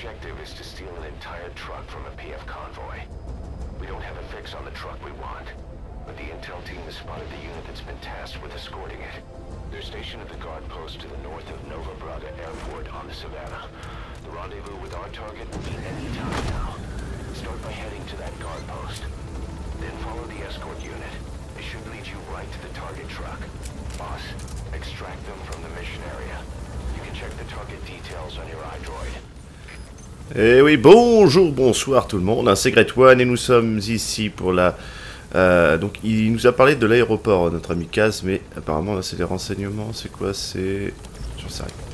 objective is to steal an entire truck from a PF convoy. We don't have a fix on the truck we want, but the intel team has spotted the unit that's been tasked with escorting it. They're stationed at the guard post to the north of Nova Braga Airport on the Savannah. The rendezvous with our target will be any time now. Start by heading to that guard post. Then follow the escort unit. It should lead you right to the target truck. Boss, extract them from the mission area. You can check the target details on your iDroid. Eh oui, bonjour, bonsoir tout le monde, c'est Great One et nous sommes ici pour la... donc il nous a parlé de l'aéroport, notre ami Kaz, mais apparemment là c'est les renseignements, c'est quoi, c'est... J'en sais rien.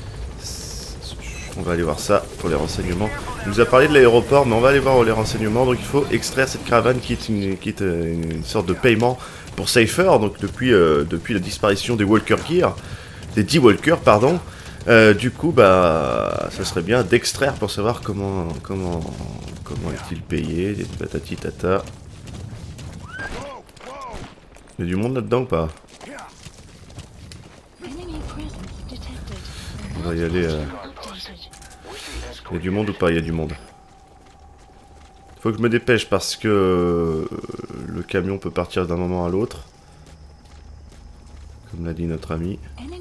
On va aller voir ça pour les renseignements. Il nous a parlé de l'aéroport, mais on va aller voir les renseignements. Donc il faut extraire cette caravane qui est une sorte de paiement pour Cypher, donc depuis la disparition des Walker Gear, des 10 Walkers, pardon. Du coup, bah, ça serait bien d'extraire pour savoir comment est-il payé, des patati tata. Il y a du monde là-dedans ou pas? On va y aller. Il y a du monde ou pas? Il y a du monde. Faut que je me dépêche parce que le camion peut partir d'un moment à l'autre. Comme l'a dit notre ami.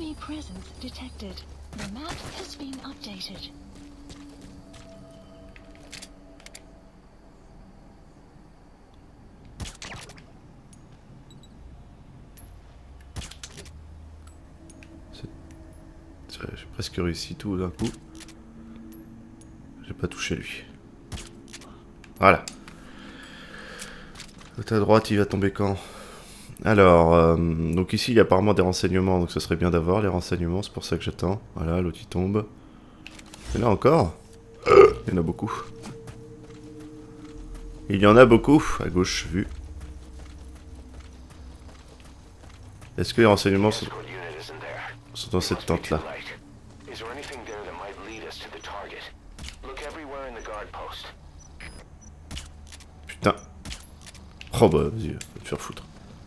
J'ai presque réussi tout d'un coup. J'ai pas touché lui. Voilà. Côté à droite, il va tomber quand? Alors, donc ici il y a apparemment des renseignements, donc ça serait bien d'avoir les renseignements, c'est pour ça que j'attends. Voilà, l'autre il tombe. Il y en a encore? Il y en a beaucoup. Il y en a beaucoup, à gauche, vu. Est-ce que les renseignements sont dans cette tente-là? Putain. Oh bah, vas-y, va te faire foutre.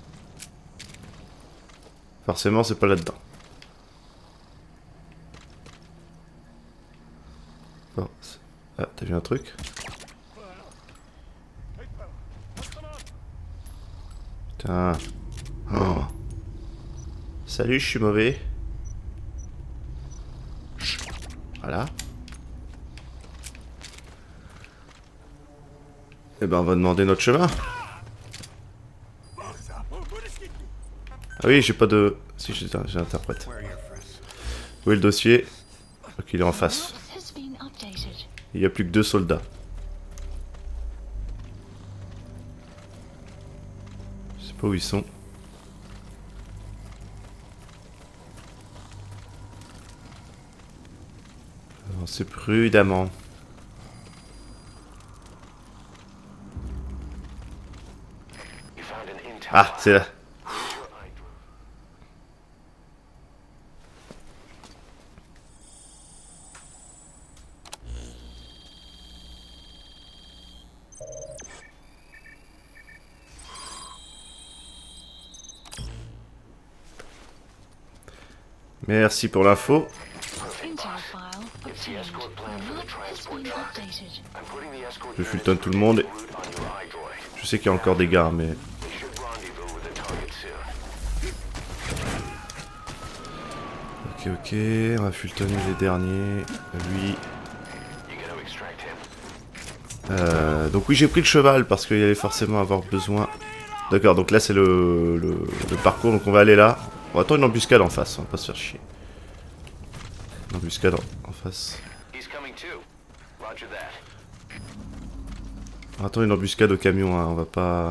Forcément, c'est pas là-dedans. Bon, ah, t'as vu un truc? Putain. Oh. Salut, je suis mauvais. Voilà. Eh ben, on va demander notre chemin. Ah oui, j'ai pas de... Si, j'ai l'interprète. Où est le dossier? Ok, il est en face. Il n'y a plus que 2 soldats. Je sais pas où ils sont. Avancez prudemment. Ah, c'est là. Merci pour l'info. Je fultonne tout le monde. Je sais qu'il y a encore des gars, mais... Ok, on va fultonner les derniers. Lui. Donc oui, j'ai pris le cheval parce qu'il y allait forcément avoir besoin... D'accord, donc là c'est le parcours, donc on va aller là. On va attendre une embuscade en face, on va pas se faire chier. Une embuscade en face. On va attendre une embuscade au camion, hein, on va pas...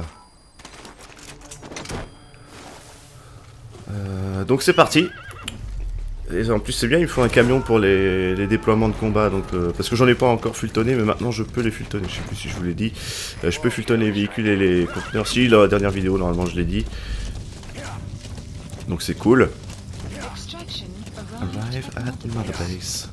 Donc c'est parti. Et en plus c'est bien, il me faut un camion pour les déploiements de combat, donc parce que j'en ai pas encore fultonné, mais maintenant je peux les fultonner, je sais plus si je vous l'ai dit. Je peux fultonner les véhicules et les conteneurs, si dans la dernière vidéo normalement je l'ai dit. Donc c'est cool. Arrive at Mother Base.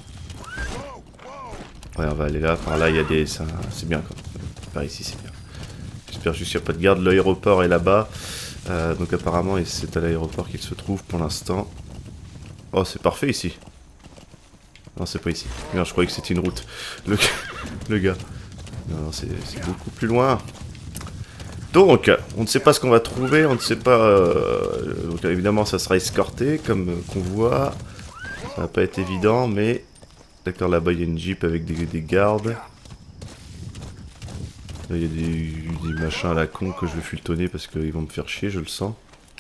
Ouais, on va aller là, par là il y a des... C'est bien quand même. Par ici c'est bien. J'espère juste qu'il n'y a pas de garde, l'aéroport est là-bas. Donc apparemment c'est à l'aéroport qu'il se trouve pour l'instant. Oh, c'est parfait ici. Non, c'est pas ici. Merde, je croyais que c'était une route. Le gars. Non, c'est beaucoup plus loin. Donc, on ne sait pas ce qu'on va trouver, on ne sait pas... donc évidemment, ça sera escorté, comme convoi. Ça va pas être évident, mais... D'accord, là-bas, il y a une jeep avec des gardes. Là, il y a des machins à la con que je vais fultonner parce qu'ils vont me faire chier, je le sens.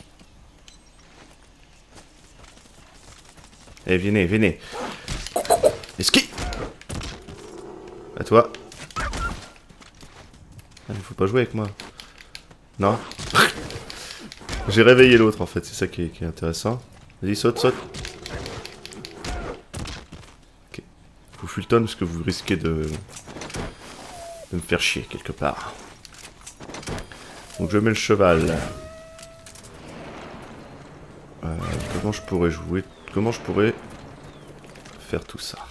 Eh, venez, venez. Esquive. À toi. Ah, il faut pas jouer avec moi. Non. J'ai réveillé l'autre en fait, c'est ça qui est intéressant. Vas-y, saute, saute. Ok. Vous fultonne parce que vous risquez de me faire chier quelque part. Donc je mets le cheval. Comment je pourrais jouer? Comment je pourrais faire tout ça?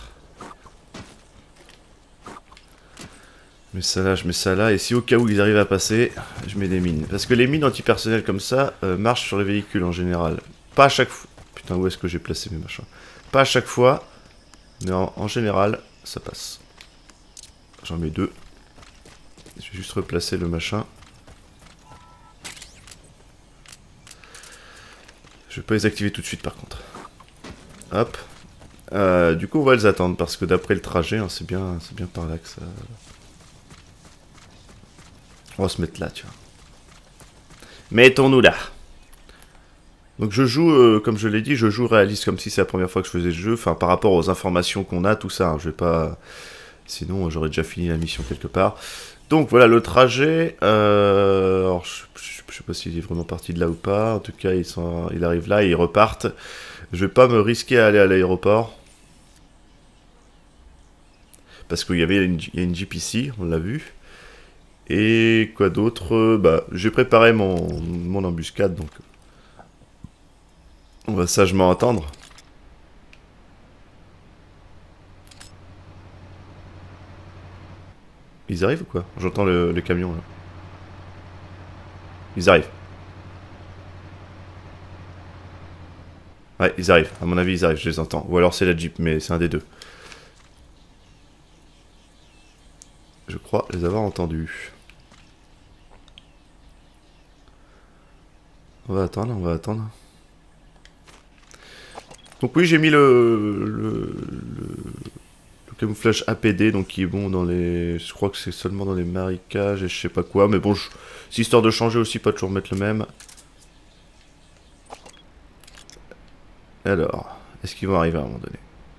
Je mets ça là, je mets ça là, et si au cas où ils arrivent à passer, je mets des mines. Parce que les mines antipersonnelles comme ça marchent sur les véhicules en général. Pas à chaque fois. Putain, où est-ce que j'ai placé mes machins? Pas à chaque fois, mais en général, ça passe. J'en mets deux. Je vais juste replacer le machin. Je vais pas les activer tout de suite par contre. Hop. Du coup, on va les attendre parce que d'après le trajet, hein, c'est bien par là que ça... On va se mettre là, tu vois. Mettons-nous là. Donc je joue, comme je l'ai dit, je joue réaliste comme si c'est la première fois que je faisais le jeu. Enfin, par rapport aux informations qu'on a, tout ça. Hein, je vais pas... Sinon, j'aurais déjà fini la mission quelque part. Donc voilà, le trajet... Alors, je sais pas s'il est vraiment parti de là ou pas. En tout cas, il arrive là et ils repartent. Je vais pas me risquer à aller à l'aéroport. Parce qu'il y avait il y a une Jeep ici, on l'a vu. Et quoi d'autre? Bah, j'ai préparé mon embuscade, donc on va sagement attendre. Ils arrivent ou quoi? J'entends le camion là. Ils arrivent. Ouais, ils arrivent. À mon avis, ils arrivent, je les entends. Ou alors c'est la Jeep, mais c'est un des deux. Je crois les avoir entendus. On va attendre, on va attendre. Donc oui, j'ai mis le camouflage APD, donc qui est bon dans les... Je crois que c'est seulement dans les marécages et je sais pas quoi, mais bon, c'est histoire de changer aussi, pas toujours mettre le même. Alors, est-ce qu'ils vont arriver à un moment donné?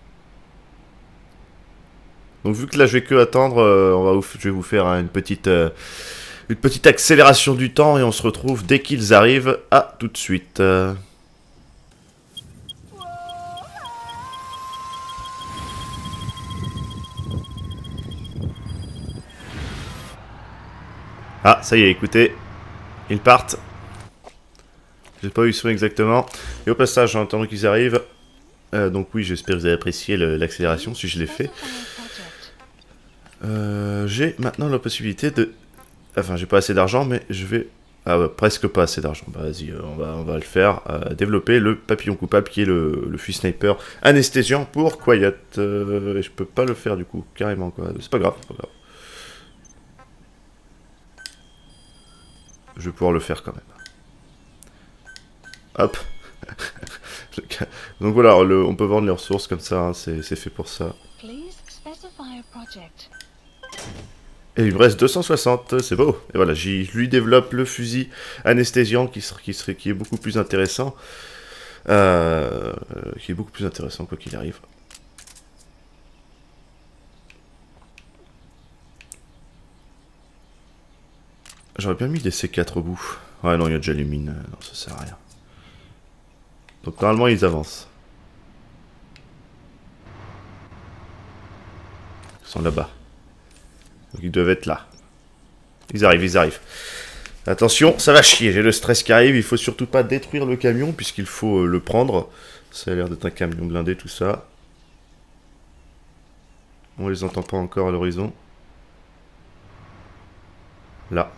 Donc vu que là je vais que attendre, je vais vous faire hein, une petite accélération du temps et on se retrouve dès qu'ils arrivent. À tout de suite. Ah, ça y est, écoutez, ils partent. J'ai pas eu le son exactement. Et au passage, j'ai entendu qu'ils arrivent. Donc oui, j'espère que vous avez apprécié l'accélération si je l'ai fait. J'ai maintenant la possibilité de... Enfin, j'ai pas assez d'argent, mais je vais... Ah ouais, presque pas assez d'argent. Bah, vas-y, on va le faire. Développer le papillon coupable qui est le fusil sniper anesthésiant pour Quiet. Et je peux pas le faire du coup, carrément quoi. C'est pas grave, c'est pas grave. Je vais pouvoir le faire quand même. Hop. Donc voilà, on peut vendre les ressources comme ça, hein, c'est fait pour ça. Et il me reste 260, c'est beau. Et voilà, je lui développe le fusil anesthésiant qui est beaucoup plus intéressant. Qui est beaucoup plus intéressant quoi qu'il arrive. J'aurais bien mis des C4 au bout. Ouais non, il y a déjà les mines, non ça sert à rien. Donc normalement ils avancent. Ils sont là-bas. Donc ils doivent être là. Ils arrivent, ils arrivent. Attention, ça va chier, j'ai le stress qui arrive. Il faut surtout pas détruire le camion puisqu'il faut le prendre. Ça a l'air d'être un camion blindé tout ça. On les entend pas encore à l'horizon. Là.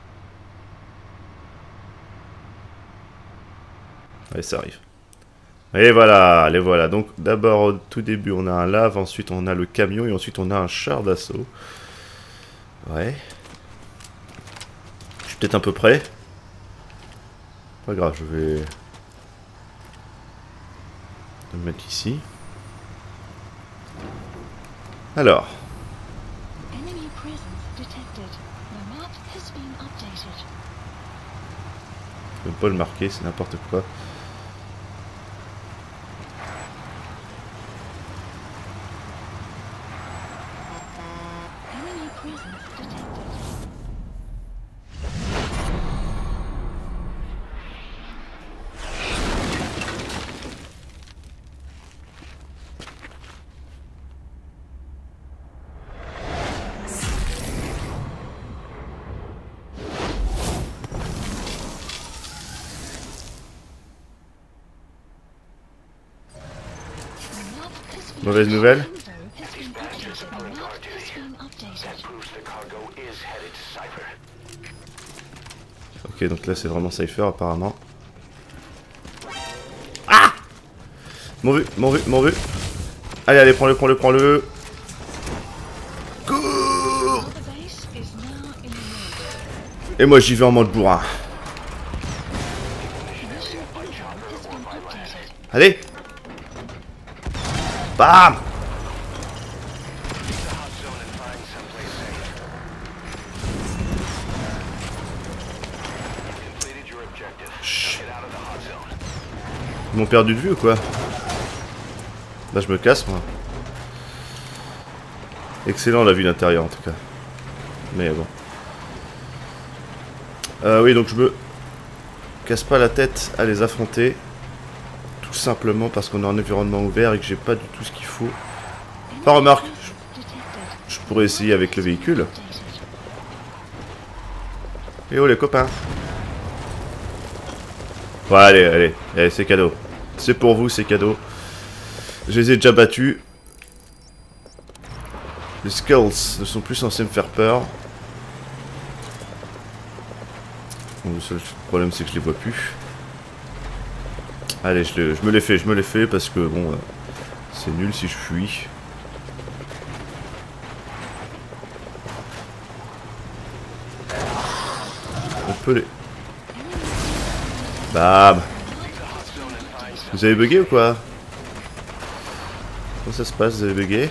Allez, ça arrive. Et voilà, les voilà. Donc d'abord au tout début on a un lave, ensuite on a le camion et ensuite on a un char d'assaut. Ouais. Je suis peut-être un peu près. Pas grave, je vais me mettre ici. Alors. Je peux pas le marquer, c'est n'importe quoi. Mauvaise nouvelle. Ok, donc là c'est vraiment Cypher apparemment. Ah! M'en vu, m'en vu, m'en vu. Allez, allez, prends-le, prends-le, prends-le. Cours! Et moi j'y vais en mode bourrin. Allez! Bam! Ils m'ont perdu de vue ou quoi? Là je me casse moi. Excellent la vue d'intérieur en tout cas. Mais bon. Oui donc je me casse pas la tête à les affronter. Tout simplement parce qu'on est en environnement ouvert et que j'ai pas du tout ce qu'il faut. Enfin remarque, je pourrais essayer avec le véhicule. Et oh les copains. Bon, allez, allez, allez c'est cadeau. C'est pour vous, c'est cadeau. Je les ai déjà battus. Les skulls ne sont plus censés me faire peur. Bon, le seul problème c'est que je les vois plus. Allez, je me les fais parce que bon, c'est nul si je fuis. On peut les... Bam! Vous avez bugué ou quoi? Comment ça se passe, vous avez bugué?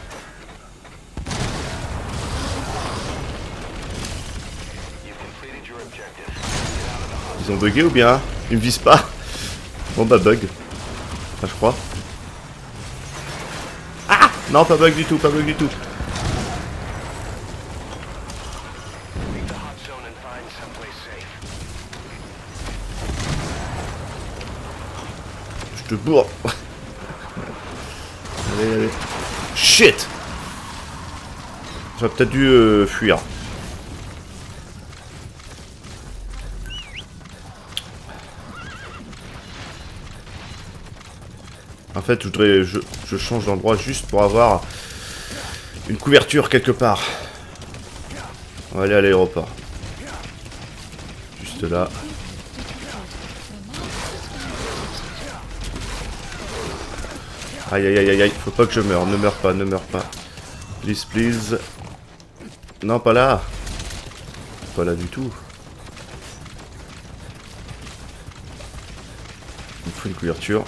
Ils ont bugué ou bien? Ils me visent pas? Bon bah bug. Enfin je crois. Ah! Non pas bug du tout, pas bug du tout. Je te bourre. Allez, allez. Shit! J'aurais peut-être dû fuir. En fait, je change d'endroit juste pour avoir une couverture quelque part. On va aller à l'aéroport. Juste là. Aïe aïe aïe aïe aïe, faut pas que je meure, ne meurs pas, ne meurs pas. Please, please. Non, pas là. Pas là du tout. Il me faut une couverture.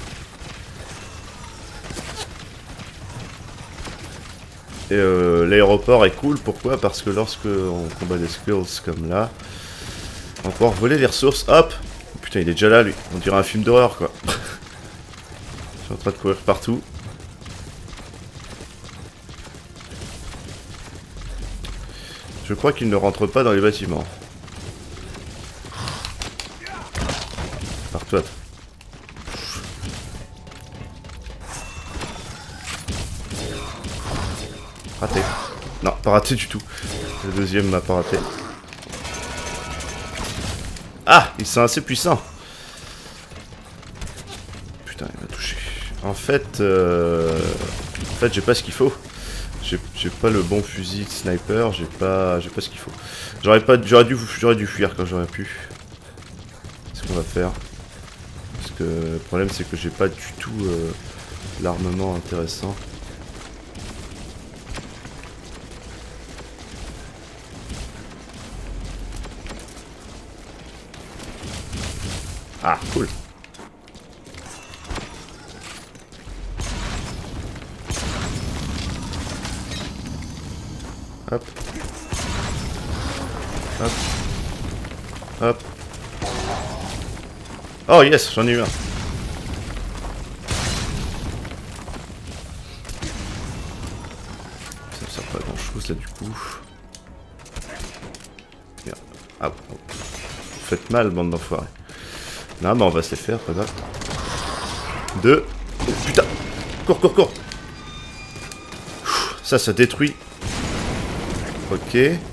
Et l'aéroport est cool, pourquoi? Parce que lorsque on combat des skulls comme là, on va pouvoir voler les ressources. Hop! Putain, il est déjà là lui, on dirait un film d'horreur quoi. Je suis en train de courir partout. Je crois qu'il ne rentre pas dans les bâtiments. Pars-toi. Raté. Non, pas raté du tout. Le deuxième m'a pas raté. Ah, ils sont assez puissants. Putain, il m'a touché. En fait, j'ai pas ce qu'il faut. J'ai pas le bon fusil de sniper. J'ai pas ce qu'il faut. J'aurais dû fuir quand j'aurais pu. Qu'est-ce qu'on va faire? que le problème c'est que j'ai pas du tout l'armement intéressant. Ah, cool. Hop. Hop. Hop. Oh yes, j'en ai eu un. Ça me sert pas grand chose là du coup. Merde. Ah, oh. Vous faites mal, bande d'enfoirés. Non, mais on va se les faire, pas grave. 2. Oh, putain. Cours, cours, cours. Ça détruit. Ok.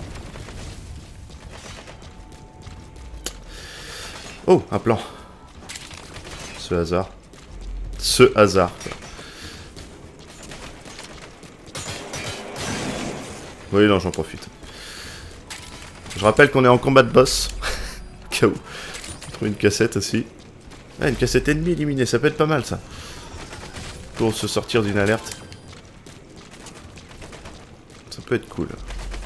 Oh, un plan. Ce hasard. Ce hasard. Oui, non, j'en profite. Je rappelle qu'on est en combat de boss. Cas où. On trouve une cassette aussi. Ah, une cassette ennemie éliminée, ça peut être pas mal ça. Pour se sortir d'une alerte. Ça peut être cool.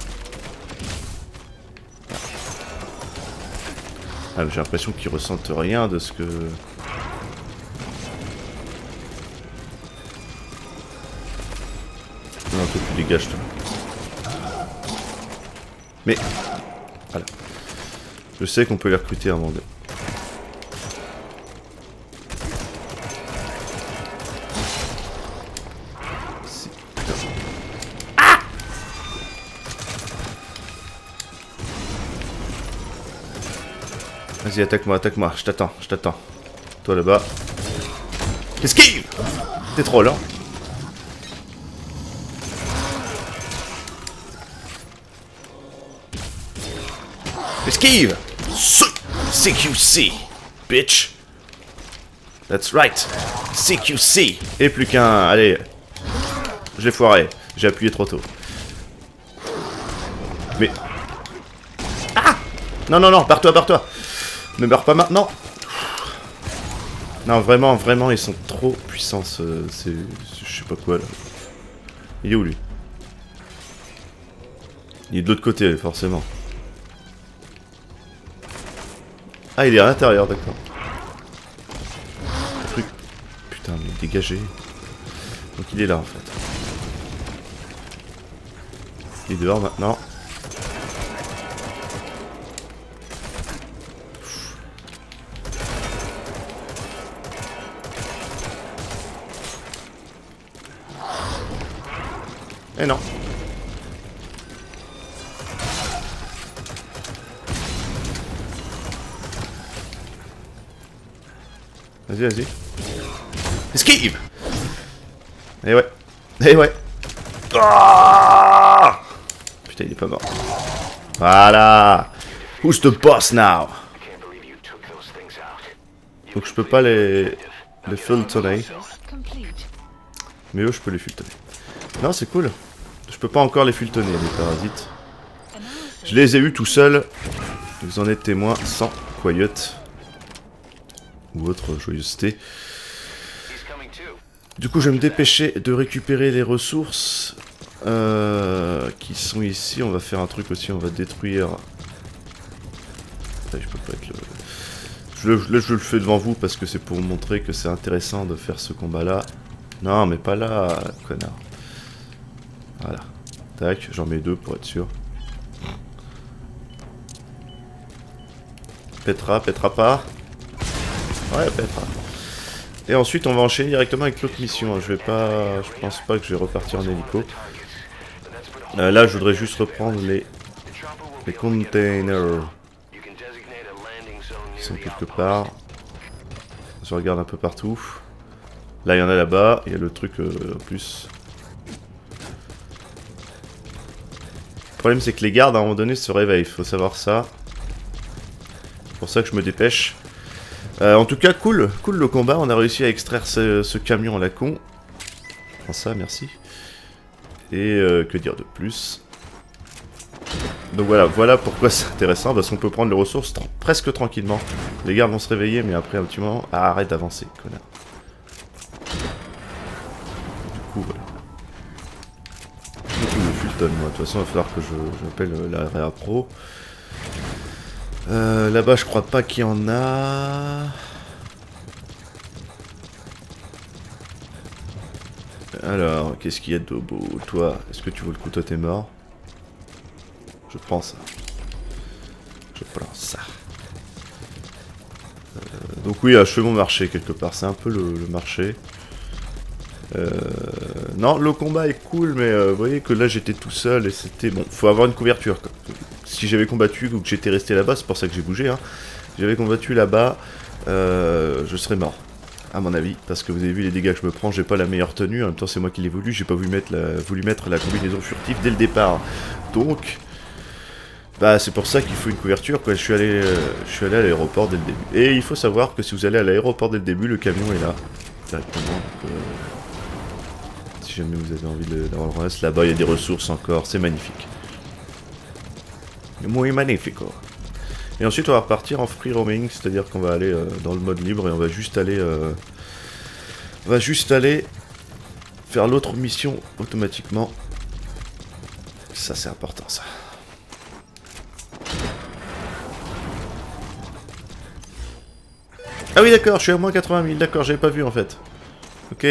Ah, j'ai l'impression qu'ils ressentent rien de ce que... Non, toi tu dégages toi. Mais... Voilà. Je sais qu'on peut les recruter à un moment donné. Vas-y, attaque-moi, je t'attends. Toi là-bas. Esquive! T'es trop lent. Esquive! CQC, bitch! That's right! CQC! Et plus qu'un... Allez. J'ai foiré. J'ai appuyé trop tôt. Mais... Ah! Non, barre-toi! Ne meurs pas maintenant. Non, vraiment, ils sont trop puissants. C'est... Je sais pas quoi, là. Il est où, lui? Il est de l'autre côté, forcément. Ah, il est à l'intérieur, d'accord. Truc... Putain, mais dégagé. Donc il est là, en fait. Il est dehors, maintenant. Eh non. Vas-y. Esquive! Eh ouais. Ah! Putain, il est pas mort. Voilà. Who's the boss now? Donc je peux pas les fultonner. Mais eux, je peux les fultonner. Non, c'est cool. Je peux pas encore les fultonner, les parasites. Je les ai eus tout seuls. Vous en êtes témoins sans Quiet. Ou autre joyeuseté. Du coup, je vais me dépêcher de récupérer les ressources qui sont ici. On va faire un truc aussi, on va détruire... Allez, je peux pas être le... Je le fais devant vous parce que c'est pour vous montrer que c'est intéressant de faire ce combat-là. Non, mais pas là, connard. Voilà. Tac, j'en mets 2 pour être sûr. Pètera pas. Ouais, pètera. Et ensuite, on va enchaîner directement avec l'autre mission. Je pense pas que je vais repartir en hélico. Là, je voudrais juste reprendre les containers. Ils sont quelque part. Je regarde un peu partout. Là, il y en a là-bas. Il y a le truc en plus. Le problème, c'est que les gardes, à un moment donné, se réveillent. Il faut savoir ça. C'est pour ça que je me dépêche. En tout cas, cool le combat. On a réussi à extraire ce camion à la con. Prends ça, merci. Et que dire de plus? Donc voilà pourquoi c'est intéressant, parce qu'on peut prendre les ressources presque tranquillement. Les gardes vont se réveiller, mais après un petit moment... Ah, arrête d'avancer, connard. Du coup, voilà. Le Fulton, moi. De toute façon, il va falloir que j'appelle la Réa Pro. Là-bas, je crois pas qu'il y en a... Alors, qu'est-ce qu'il y a de beau? Toi, est-ce que tu veux le coup? Toi, t'es mort. Je prends ça. Je prends ça. Donc oui, je fais mon marché quelque part. C'est un peu le marché. Non, le combat est cool, mais vous voyez que là, j'étais tout seul et c'était... Bon, faut avoir une couverture, quoi. Si j'avais combattu ou que j'étais resté là-bas, c'est pour ça que j'ai bougé, hein. Si j'avais combattu là-bas, je serais mort. À mon avis, parce que vous avez vu les dégâts que je me prends, j'ai pas la meilleure tenue, en même temps c'est moi qui l'ai voulu, j'ai pas voulu mettre la combinaison furtive dès le départ. Donc, bah c'est pour ça qu'il faut une couverture, quoi. Je suis allé à l'aéroport dès le début. Et il faut savoir que si vous allez à l'aéroport dès le début, le camion est là, directement. Donc, si jamais vous avez envie d'avoir le reste, là-bas il y a des ressources encore, c'est magnifique. Muy magnifico. Et ensuite on va repartir en free roaming, c'est-à-dire qu'on va aller dans le mode libre et on va juste aller faire l'autre mission automatiquement. Ça c'est important ça. Ah oui d'accord, je suis à moins 80 000, d'accord, j'avais pas vu en fait. Ok.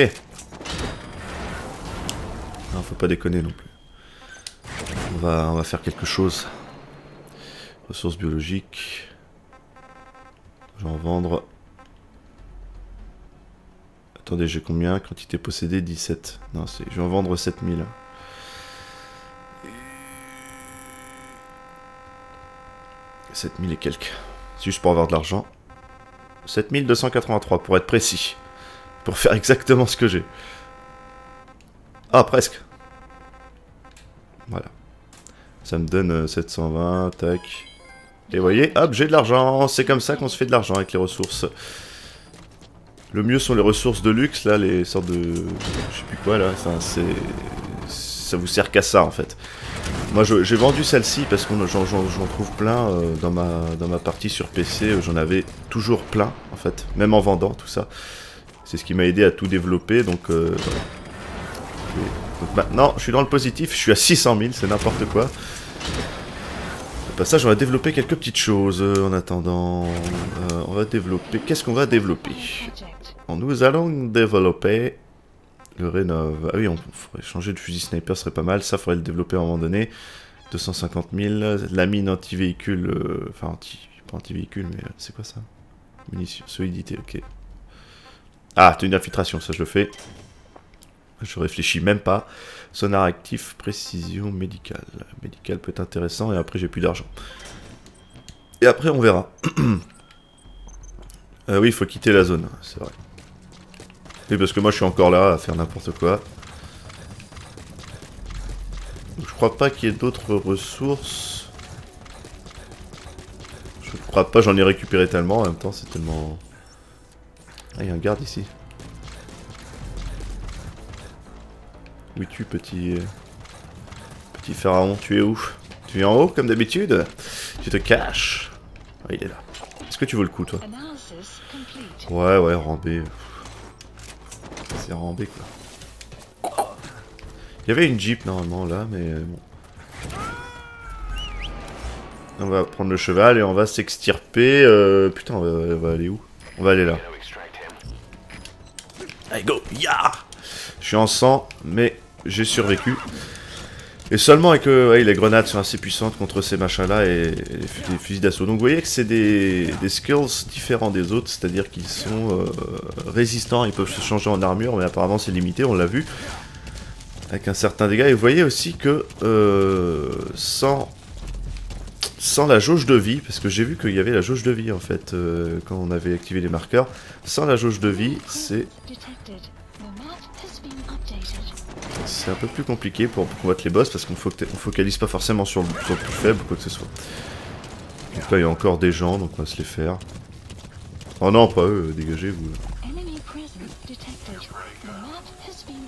Non, faut pas déconner non plus. On va faire quelque chose. Ressources biologiques. Je vais en vendre. Attendez, j'ai combien? Quantité possédée, 17. Non, je vais en vendre 7000. 7000 et quelques. C'est juste pour avoir de l'argent. 7283 pour être précis. Pour faire exactement ce que j'ai. Ah, presque. Voilà. Ça me donne 720, tac. Et vous voyez, hop, j'ai de l'argent. C'est comme ça qu'on se fait de l'argent avec les ressources. Le mieux sont les ressources de luxe, là, les sortes de... Je sais plus quoi, là. Enfin, ça vous sert qu'à ça, en fait. Moi, j'ai vendu celle-ci parce que j'en trouve plein dans ma partie sur PC. J'en avais toujours plein, en fait. Même en vendant, tout ça. C'est ce qui m'a aidé à tout développer, donc... Voilà. Donc maintenant, je suis dans le positif. Je suis à 600 000, c'est n'importe quoi. Au passage, on va développer quelques petites choses en attendant. On va développer... Qu'est-ce qu'on va développer? Nous allons développer le rénov. Ah oui, on pourrait changer de fusil sniper, ce serait pas mal. Ça, faudrait le développer à un moment donné. 250 000. La mine anti-véhicule... Enfin, pas anti-véhicule, mais c'est quoi ça? Munitions, solidité, ok. Ah, tenue d'infiltration, ça je le fais. Je réfléchis même pas. Sonar actif, précision médicale. Médical peut être intéressant et après j'ai plus d'argent. Et après on verra. Oui, il faut quitter la zone, c'est vrai. Oui, parce que moi je suis encore là à faire n'importe quoi. Donc, je crois pas qu'il y ait d'autres ressources. Je crois pas, j'en ai récupéré tellement. En même temps, c'est tellement... Ah, il y a un garde ici. Oui, tu petit pharaon, tu es où? Tu es en haut comme d'habitude? Tu te caches? Ah, il est là. Est-ce que tu veux le coup, toi? Ouais, rambé. C'est rambé, quoi. Il y avait une Jeep, normalement, là, mais bon. On va prendre le cheval et on va s'extirper. Putain, on va aller où? On va aller là. Allez, go! Ya! Je suis en sang, mais j'ai survécu. Et seulement avec les grenades sont assez puissantes contre ces machins-là et les fusils d'assaut. Donc vous voyez que c'est des skills différents des autres, c'est-à-dire qu'ils sont résistants, ils peuvent se changer en armure, mais apparemment c'est limité, on l'a vu. Avec un certain dégât. Et vous voyez aussi que sans la jauge de vie, parce que j'ai vu qu'il y avait la jauge de vie en fait, quand on avait activé les marqueurs, sans la jauge de vie, c'est un peu plus compliqué pour combattre les boss parce qu'on focalise pas forcément sur le plus faible ou quoi que ce soit. Donc là il y a encore des gens donc on va se les faire. Oh non pas eux, dégagez-vous.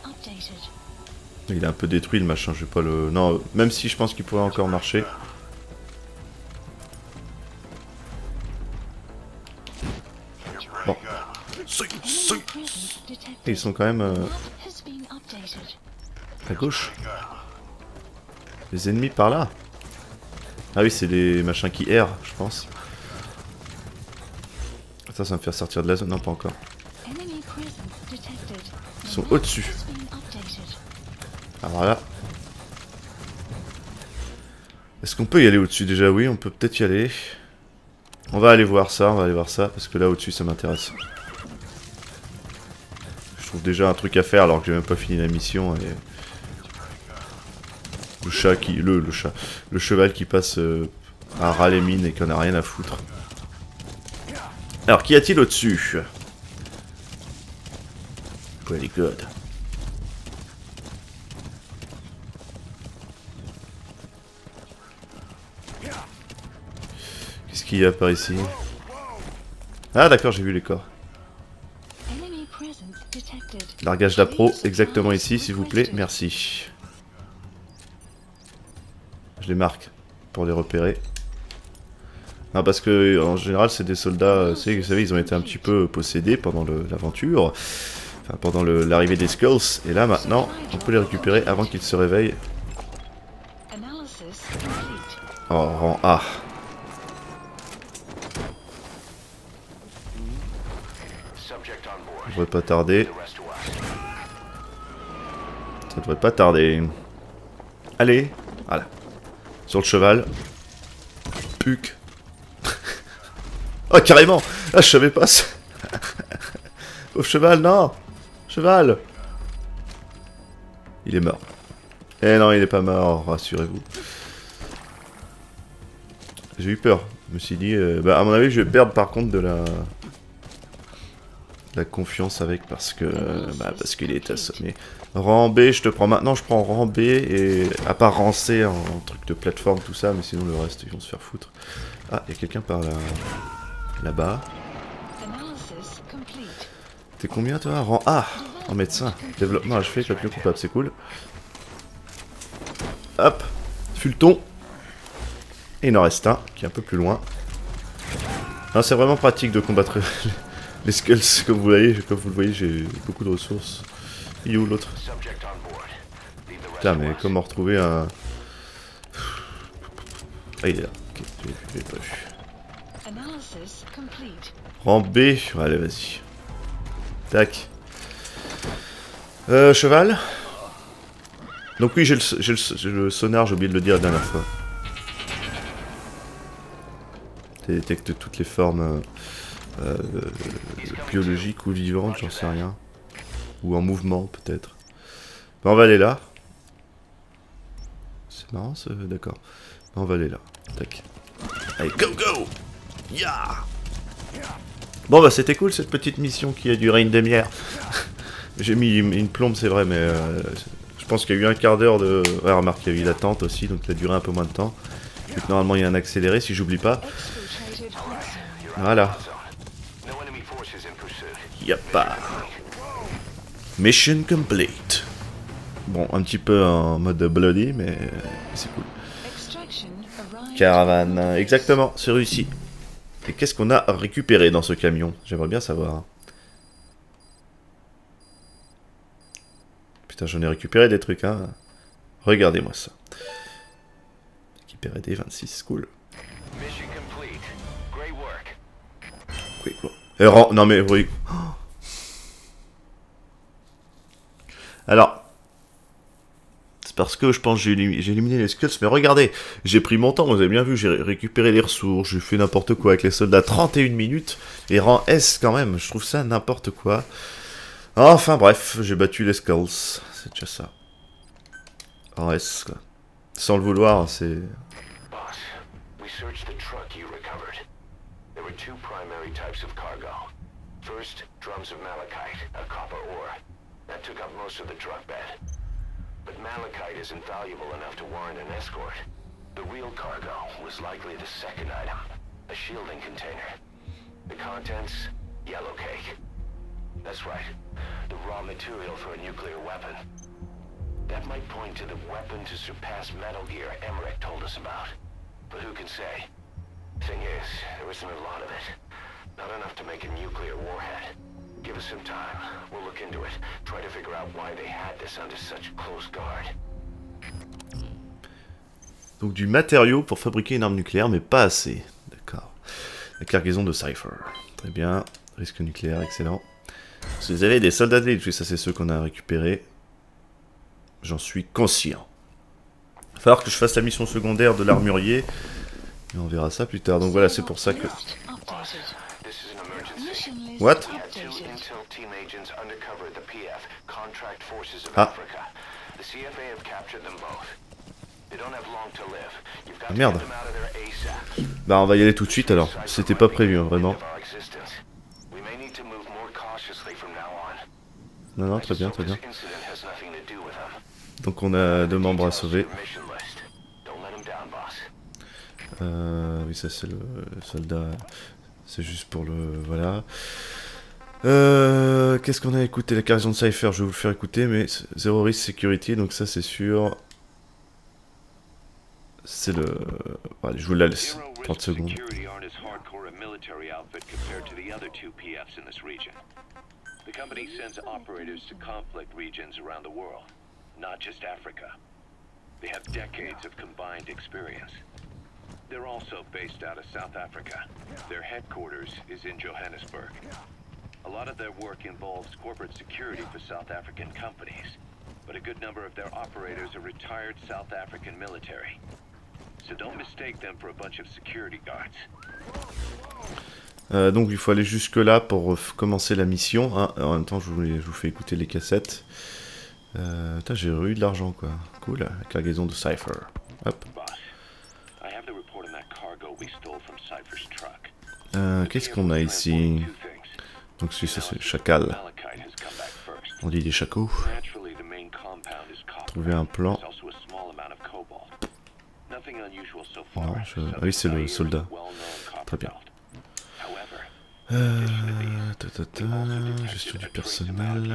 Il est un peu détruit le machin, je vais pas le... Non, même si je pense qu'il pourrait encore marcher. Bon. Et ils sont quand même à gauche. Les ennemis par là. Ah oui, c'est des machins qui errent, je pense. Ça va me faire sortir de la zone. Non, pas encore. Ils sont au-dessus. Alors là. Est-ce qu'on peut y aller au-dessus déjà? Oui, on peut peut-être y aller. On va aller voir ça, parce que là au-dessus ça m'intéresse. Je trouve déjà un truc à faire alors que j'ai même pas fini la mission. Et... le chat qui... Le cheval qui passe à ras les mines et qui en a rien à foutre. Alors, qu'y a-t-il au-dessus? Pretty good. Qu'est-ce qu'il y a par ici? Ah d'accord, j'ai vu les corps. Largage d'appro, exactement ici, s'il vous plaît, merci. Je les marque pour les repérer. Non, parce que en général c'est des soldats, vous savez, ils ont été un petit peu possédés pendant l'aventure, enfin pendant l'arrivée des Skulls, et là maintenant on peut les récupérer avant qu'ils se réveillent. Oh, rang A. Ça devrait pas tarder. Ça devrait pas tarder. Allez, voilà. Sur le cheval. Puc. Oh, carrément! Ah, je savais pas ça. Pauvre cheval, non! Cheval! Il est mort. Eh non, il est pas mort, rassurez-vous. J'ai eu peur. Je me suis dit... bah, à mon avis, je vais perdre par contre de la confiance avec parce que... bah, parce qu'il est assommé. Rang B, je te prends maintenant, je prends rang B et... à part rang C en truc de plateforme, tout ça, mais sinon le reste, ils vont se faire foutre. Ah, il y a quelqu'un par là... là-bas. T'es combien toi? Rang A en médecin. Développement achevé, chapion coupable, c'est cool. Hop, Fulton. Et il en reste un qui est un peu plus loin. C'est vraiment pratique de combattre les skulls, comme vous le voyez, j'ai beaucoup de ressources. Il est où l'autre? Putain, mais comment retrouver un... Ah, il est là. Ok, je l'ai pas vu. Rang B, allez vas-y. Tac. Cheval. Donc oui, j'ai le sonar, j'ai oublié de le dire la dernière fois. Ça détecte toutes les formes biologiques ou vivantes, j'en sais rien. Ou en mouvement peut-être. On va aller là. C'est marrant, d'accord. On va aller là. Tac. Allez, go go! Yeah! Bon bah c'était cool cette petite mission qui a duré une demi-heure. J'ai mis une plombe c'est vrai mais je pense qu'il y a eu un quart d'heure de... Ouais remarque il y a eu l'attente aussi donc ça a duré un peu moins de temps. Donc, normalement il y a un accéléré si j'oublie pas. Voilà. Yappa. Mission complete. Bon un petit peu en mode bloody mais c'est cool. Caravane, exactement, c'est réussi. Et qu'est-ce qu'on a récupéré dans ce camion? J'aimerais bien savoir. Putain, j'en ai récupéré des trucs, hein. Regardez-moi ça. Récupérer des 26, cool. Oui, bon. Non mais, oui. Alors... c'est parce que je pense que j'ai éliminé les skulls, mais regardez, j'ai pris mon temps, vous avez bien vu, j'ai récupéré les ressources, j'ai fait n'importe quoi avec les soldats, 31 minutes, et rang S quand même, je trouve ça n'importe quoi. Enfin bref, j'ai battu les skulls, c'est déjà ça. Rang S, quoi. Sans le vouloir, c'est... Boss, we searched the truck you recovered. There were two primary types of cargo. First, drums of malachite, a copper ore. That took up most of the truck bed. But malachite isn't valuable enough to warrant an escort. The real cargo was likely the second item, a shielding container. The contents, yellow cake. That's right, the raw material for a nuclear weapon. That might point to the weapon to surpass Metal Gear Emmerich told us about. But who can say? Thing is, there isn't a lot of it. Not enough to make a nuclear war us some time. We'll look into it. Try to figure out why they had this under such close guard. Donc du matériau pour fabriquer une arme nucléaire, mais pas assez. D'accord. La cargaison de Cypher. Très bien. Risque nucléaire, excellent. Vous avez des soldats de l'élite, oui, ça c'est ceux qu'on a récupérés. J'en suis conscient. Il va falloir que je fasse la mission secondaire de l'armurier. Mais on verra ça plus tard. Donc voilà, c'est pour ça que... What? Ah. Ah merde. Bah on va y aller tout de suite alors. C'était pas prévu, hein, vraiment. Non, non, très bien, très bien. Donc on a 2 membres à sauver. Oui, ça c'est le soldat. C'est juste pour le... Voilà. Qu'est-ce qu'on a écouté? La cargaison de Cypher, je vais vous le faire écouter, mais zéro risk security, donc ça c'est sûr. C'est le... Voilà, je vous la laisse. 30 secondes. The company sends operators to conflict regions around the world, not just Africa. They have decades of combined experience. They're also based out of South Africa. Their headquarters is in Johannesburg. A lot of their work involves corporate security for South African companies, but a good number of their operators are retired South African military. So don't mistake them for a bunch of security guards. Donc il faut aller jusque là pour commencer la mission. Hein. En même temps je vous fais écouter les cassettes. Putain, j'ai eu de l'argent quoi. Cool, la cargaison de Cypher. Hop. Qu'est-ce qu'on a ici? Donc celui-ci c'est le chacal. On dit des chacos. Trouver un plan. Non, ah oui c'est le soldat. Très bien. Gestion du personnel.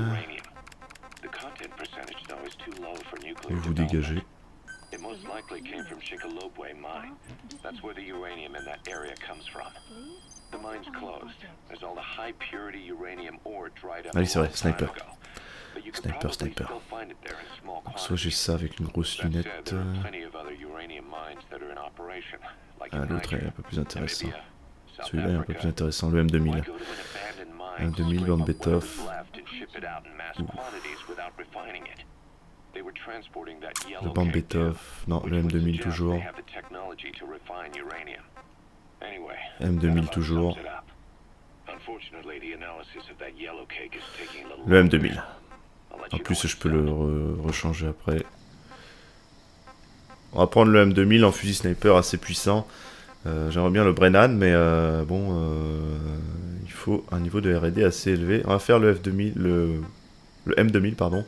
Et vous dégagez. Ah oui c'est vrai, sniper. Sniper, sniper. Donc, soit j'ai ça avec une grosse lunette. Ah, l'autre est un peu plus intéressant. Celui-là est un peu plus intéressant, le M2000. M2000, Bambetov. Le Bambetov. Non, le M2000 toujours. M2000 toujours. Le M2000. En plus, je peux le rechanger après. On va prendre le M2000 en fusil sniper assez puissant. J'aimerais bien le Brennan, mais il faut un niveau de R&D assez élevé. On va faire le F2000, le M2000, pardon.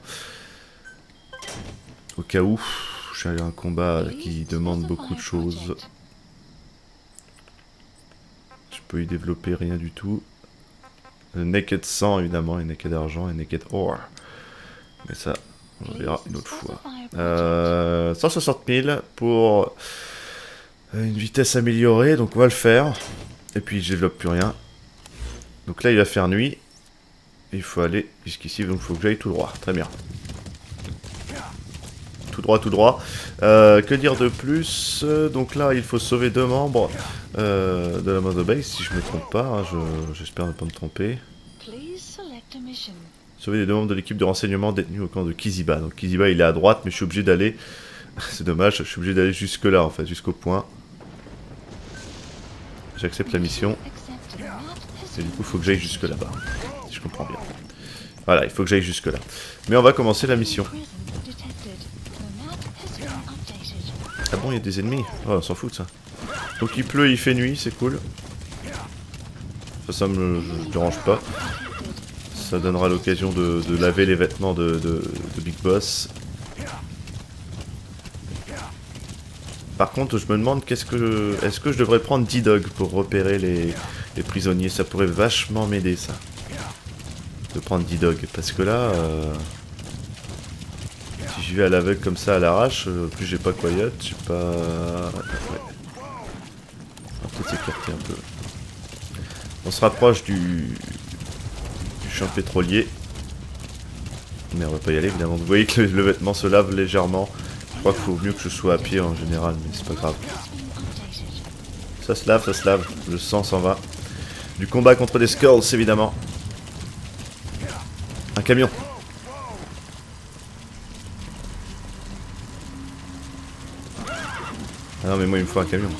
Au cas où, j'ai un combat qui demande beaucoup de choses. Je peux y développer rien du tout. Le Naked 100 évidemment, et Naked Argent, et Naked Ore. Mais ça, on verra une autre fois. 160 000 pour une vitesse améliorée, donc on va le faire. Et puis je développe plus rien. Donc là il va faire nuit. Il faut aller jusqu'ici, donc il faut que j'aille tout droit. Très bien. Tout droit, tout droit. Que dire de plus? Donc là il faut sauver 2 membres de la Mother Base, si je me trompe pas. Hein, j'espère ne pas me tromper. Sauver les 2 membres de l'équipe de renseignement détenus au camp de Kiziba. Donc Kiziba il est à droite, mais je suis obligé d'aller... C'est dommage, je suis obligé d'aller jusque là en fait, jusqu'au point. J'accepte la mission. Et du coup il faut que j'aille jusque là-bas. Si je comprends bien. Voilà, il faut que j'aille jusque là. Mais on va commencer la mission. Ah bon, il y a des ennemis? Oh, on s'en fout de ça. Donc il pleut, il fait nuit, c'est cool. Ça me dérange pas. Ça donnera l'occasion de laver les vêtements de Big Boss. Par contre, je me demande est-ce que je devrais prendre D-Dog pour repérer les prisonniers? Ça pourrait vachement m'aider ça. De prendre D-Dog. Parce que là, si j'y vais à l'aveugle comme ça à l'arrache, plus j'ai pas Quiet, j'ai pas... Ouais. On va peut-être s'écarter un peu. On se rapproche du suis un pétrolier. Mais on va pas y aller évidemment. Vous voyez que le vêtement se lave légèrement. Je crois qu'il faut mieux que je sois à pied en général, mais c'est pas grave. Ça se lave, le sang s'en va. Du combat contre des Skulls évidemment. Un camion. Ah non mais moi il me faut un camion.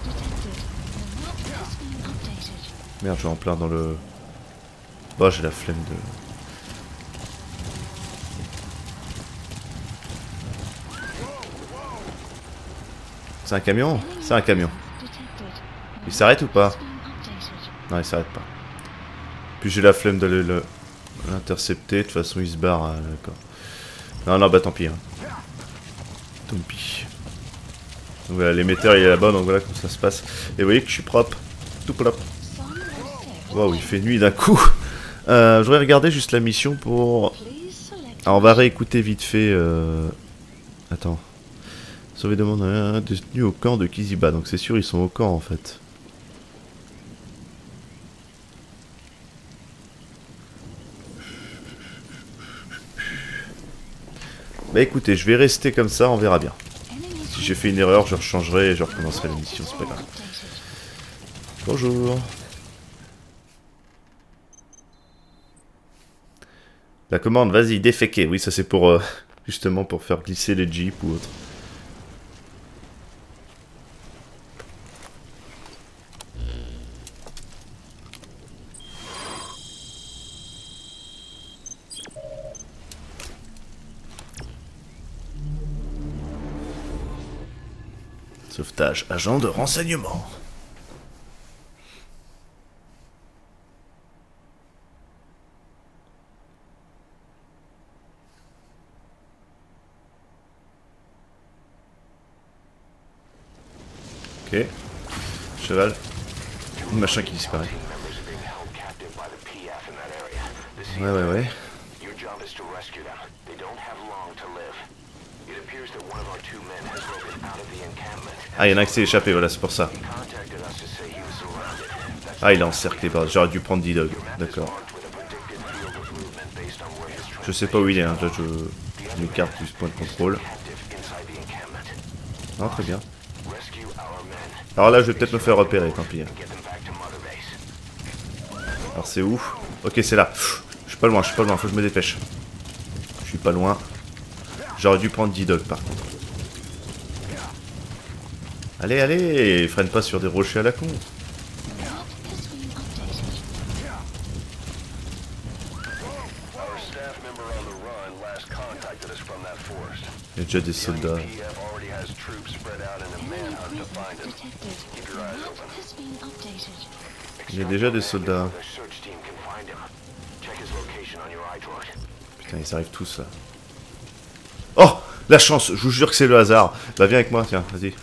Merde, je vais en plein dans le... Bah j'ai la flemme de... C'est un camion? C'est un camion. Il s'arrête ou pas? Non, il s'arrête pas. Puis j'ai la flemme d'aller l'intercepter. De toute façon, il se barre. Hein, d'accord. Non, non, bah tant pis. Hein. Tant pis. Donc voilà, l'émetteur il est là-bas. Donc voilà comment ça se passe. Et vous voyez que je suis propre. Tout propre. Waouh, il fait nuit d'un coup. Je voudrais regarder juste la mission pour... Alors, on va réécouter vite fait. Attends. Sauver demande un détenu au camp de Kiziba. Donc c'est sûr, ils sont au camp en fait. Bah écoutez, je vais rester comme ça, on verra bien. Si j'ai fait une erreur, je rechangerai et je recommencerai la mission, c'est pas grave. Bonjour. La commande, vas-y, déféquer. Oui, ça c'est pour justement pour faire glisser les jeeps ou autre. Sauvetage, agent de renseignement. Ok. Cheval. Un machin qui disparaît. Ouais. Ah, il y en a qui s'est échappé, voilà, c'est pour ça. Ah, il est encerclé par... J'aurais dû prendre D-Dog, d'accord. Je sais pas où il est, hein. Là je m'écarte du point de contrôle. Non, très bien. Alors là, je vais peut-être me faire repérer, tant pis. Alors c'est où? Ok, c'est là. Je suis pas loin, faut que je me dépêche. Je suis pas loin. J'aurais dû prendre D-Dog par contre. Allez, allez, freine pas sur des rochers à la con. Il y a déjà des soldats. Il y a déjà des soldats. Putain, ils arrivent tous là. Oh, la chance, je vous jure que c'est le hasard. Bah viens avec moi, tiens, vas-y.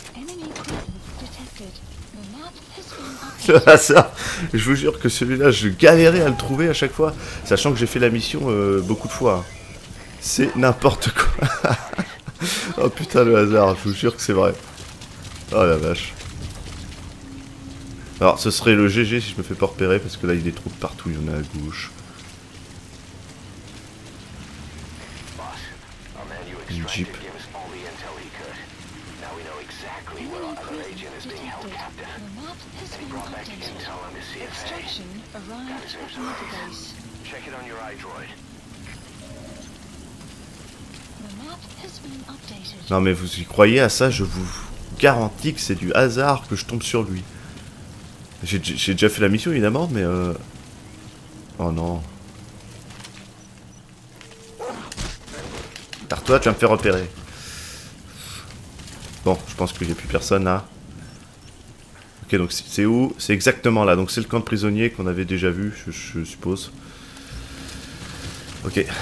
Le hasard. Je vous jure que celui-là, je galérais à le trouver à chaque fois, sachant que j'ai fait la mission beaucoup de fois. C'est n'importe quoi. Oh putain, le hasard, je vous jure que c'est vrai. Oh la vache. Alors, ce serait le GG si je me fais pas repérer, parce que là, il y a des troupes partout, il y en a à gauche. Une jeep. Non mais vous y croyez à ça? Je vous garantis que c'est du hasard que je tombe sur lui. J'ai déjà fait la mission évidemment, mais oh non. Tard-toi, tu vas me faire repérer. Bon, je pense qu'il n'y a plus personne là. Ok, donc c'est où? C'est exactement là. Donc c'est le camp de prisonniers qu'on avait déjà vu, je suppose. Ok.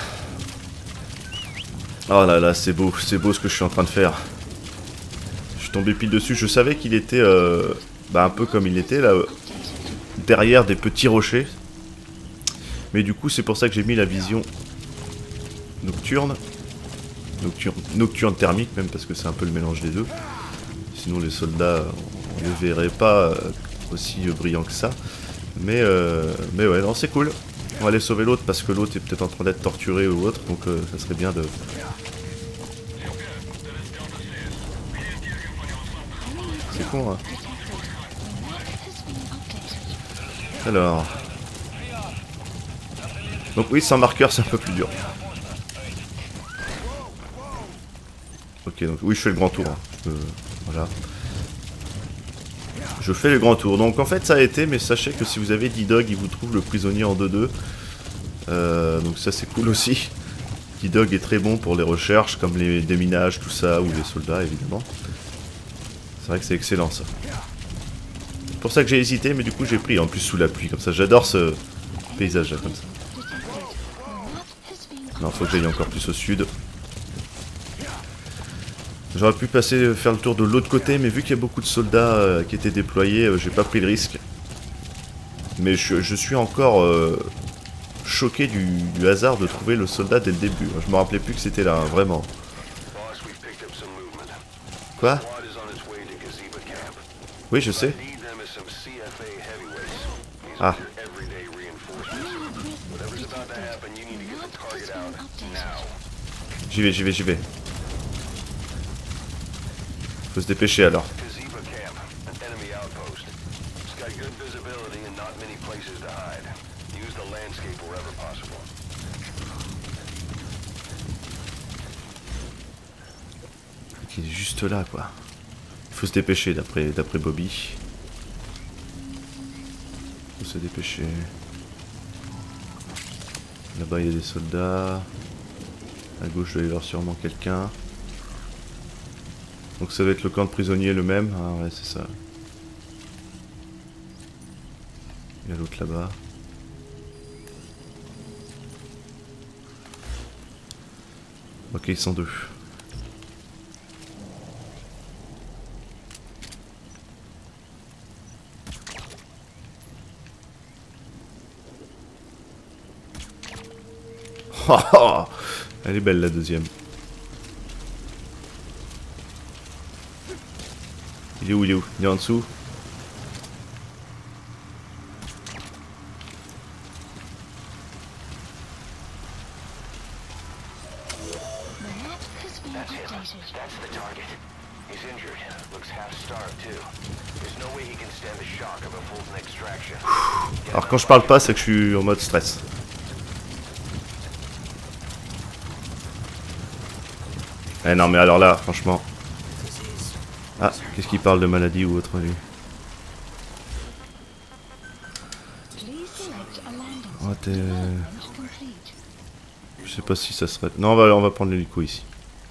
Oh là là, c'est beau ce que je suis en train de faire. Je suis tombé pile dessus. Je savais qu'il était un peu comme il était là, derrière des petits rochers. Mais du coup, c'est pour ça que j'ai mis la vision nocturne. Nocturne thermique même, parce que c'est un peu le mélange des deux. Sinon les soldats, on les verrait pas aussi brillants que ça. Mais ouais, non, c'est cool. On va aller sauver l'autre parce que l'autre est peut-être en train d'être torturé ou autre, donc ça serait bien de... C'est con, hein. Alors... Donc oui, sans marqueur, c'est un peu plus dur. Ok, donc oui, je fais le grand tour. Hein. Voilà. Je fais le grand tour. Donc en fait, ça a été, mais sachez que si vous avez D-Dog, il vous trouve le prisonnier en 2-2. Donc ça, c'est cool aussi. D-Dog est très bon pour les recherches, comme les déminages, tout ça, ou les soldats, évidemment. C'est vrai que c'est excellent, ça. C'est pour ça que j'ai hésité, mais du coup, j'ai pris en plus sous la pluie, comme ça. J'adore ce paysage-là, comme ça. Non, faut que j'aille encore plus au sud. J'aurais pu passer faire le tour de l'autre côté, mais vu qu'il y a beaucoup de soldats qui étaient déployés, j'ai pas pris le risque. Mais je suis encore choqué du hasard de trouver le soldat dès le début. Je me rappelais plus que c'était là, hein, vraiment. Quoi? Oui, je sais. Ah. J'y vais, j'y vais, j'y vais. Faut se dépêcher alors. Il est juste là, quoi. Il faut se dépêcher d'après Bobby. Faut se dépêcher. Là-bas, il y a des soldats. À gauche, il doit y avoir sûrement quelqu'un. Donc ça va être le camp de prisonniers le même. Ah ouais, c'est ça. Il y a l'autre là-bas. Ok, ils sont deux. Elle est belle la deuxième. Il est où? Il est où? Il est en dessous? Alors quand je parle pas, c'est que je suis en mode stress. Eh non mais alors là, franchement... Ah, qu'est-ce qu'il parle de maladie ou autre lui? Oh, je sais pas si ça serait... Non, on va prendre l'hélico ici.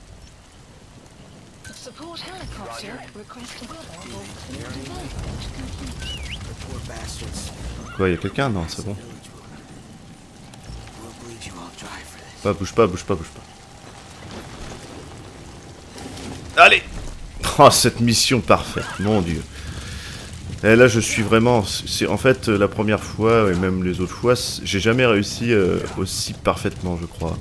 Quoi, il y a quelqu'un? Non, c'est bon. Pas, bouge pas, bouge pas, bouge pas. Allez! Oh, cette mission parfaite, mon dieu. Et là, je suis vraiment... C'est en fait la première fois, et même les autres fois, j'ai jamais réussi aussi parfaitement, je crois.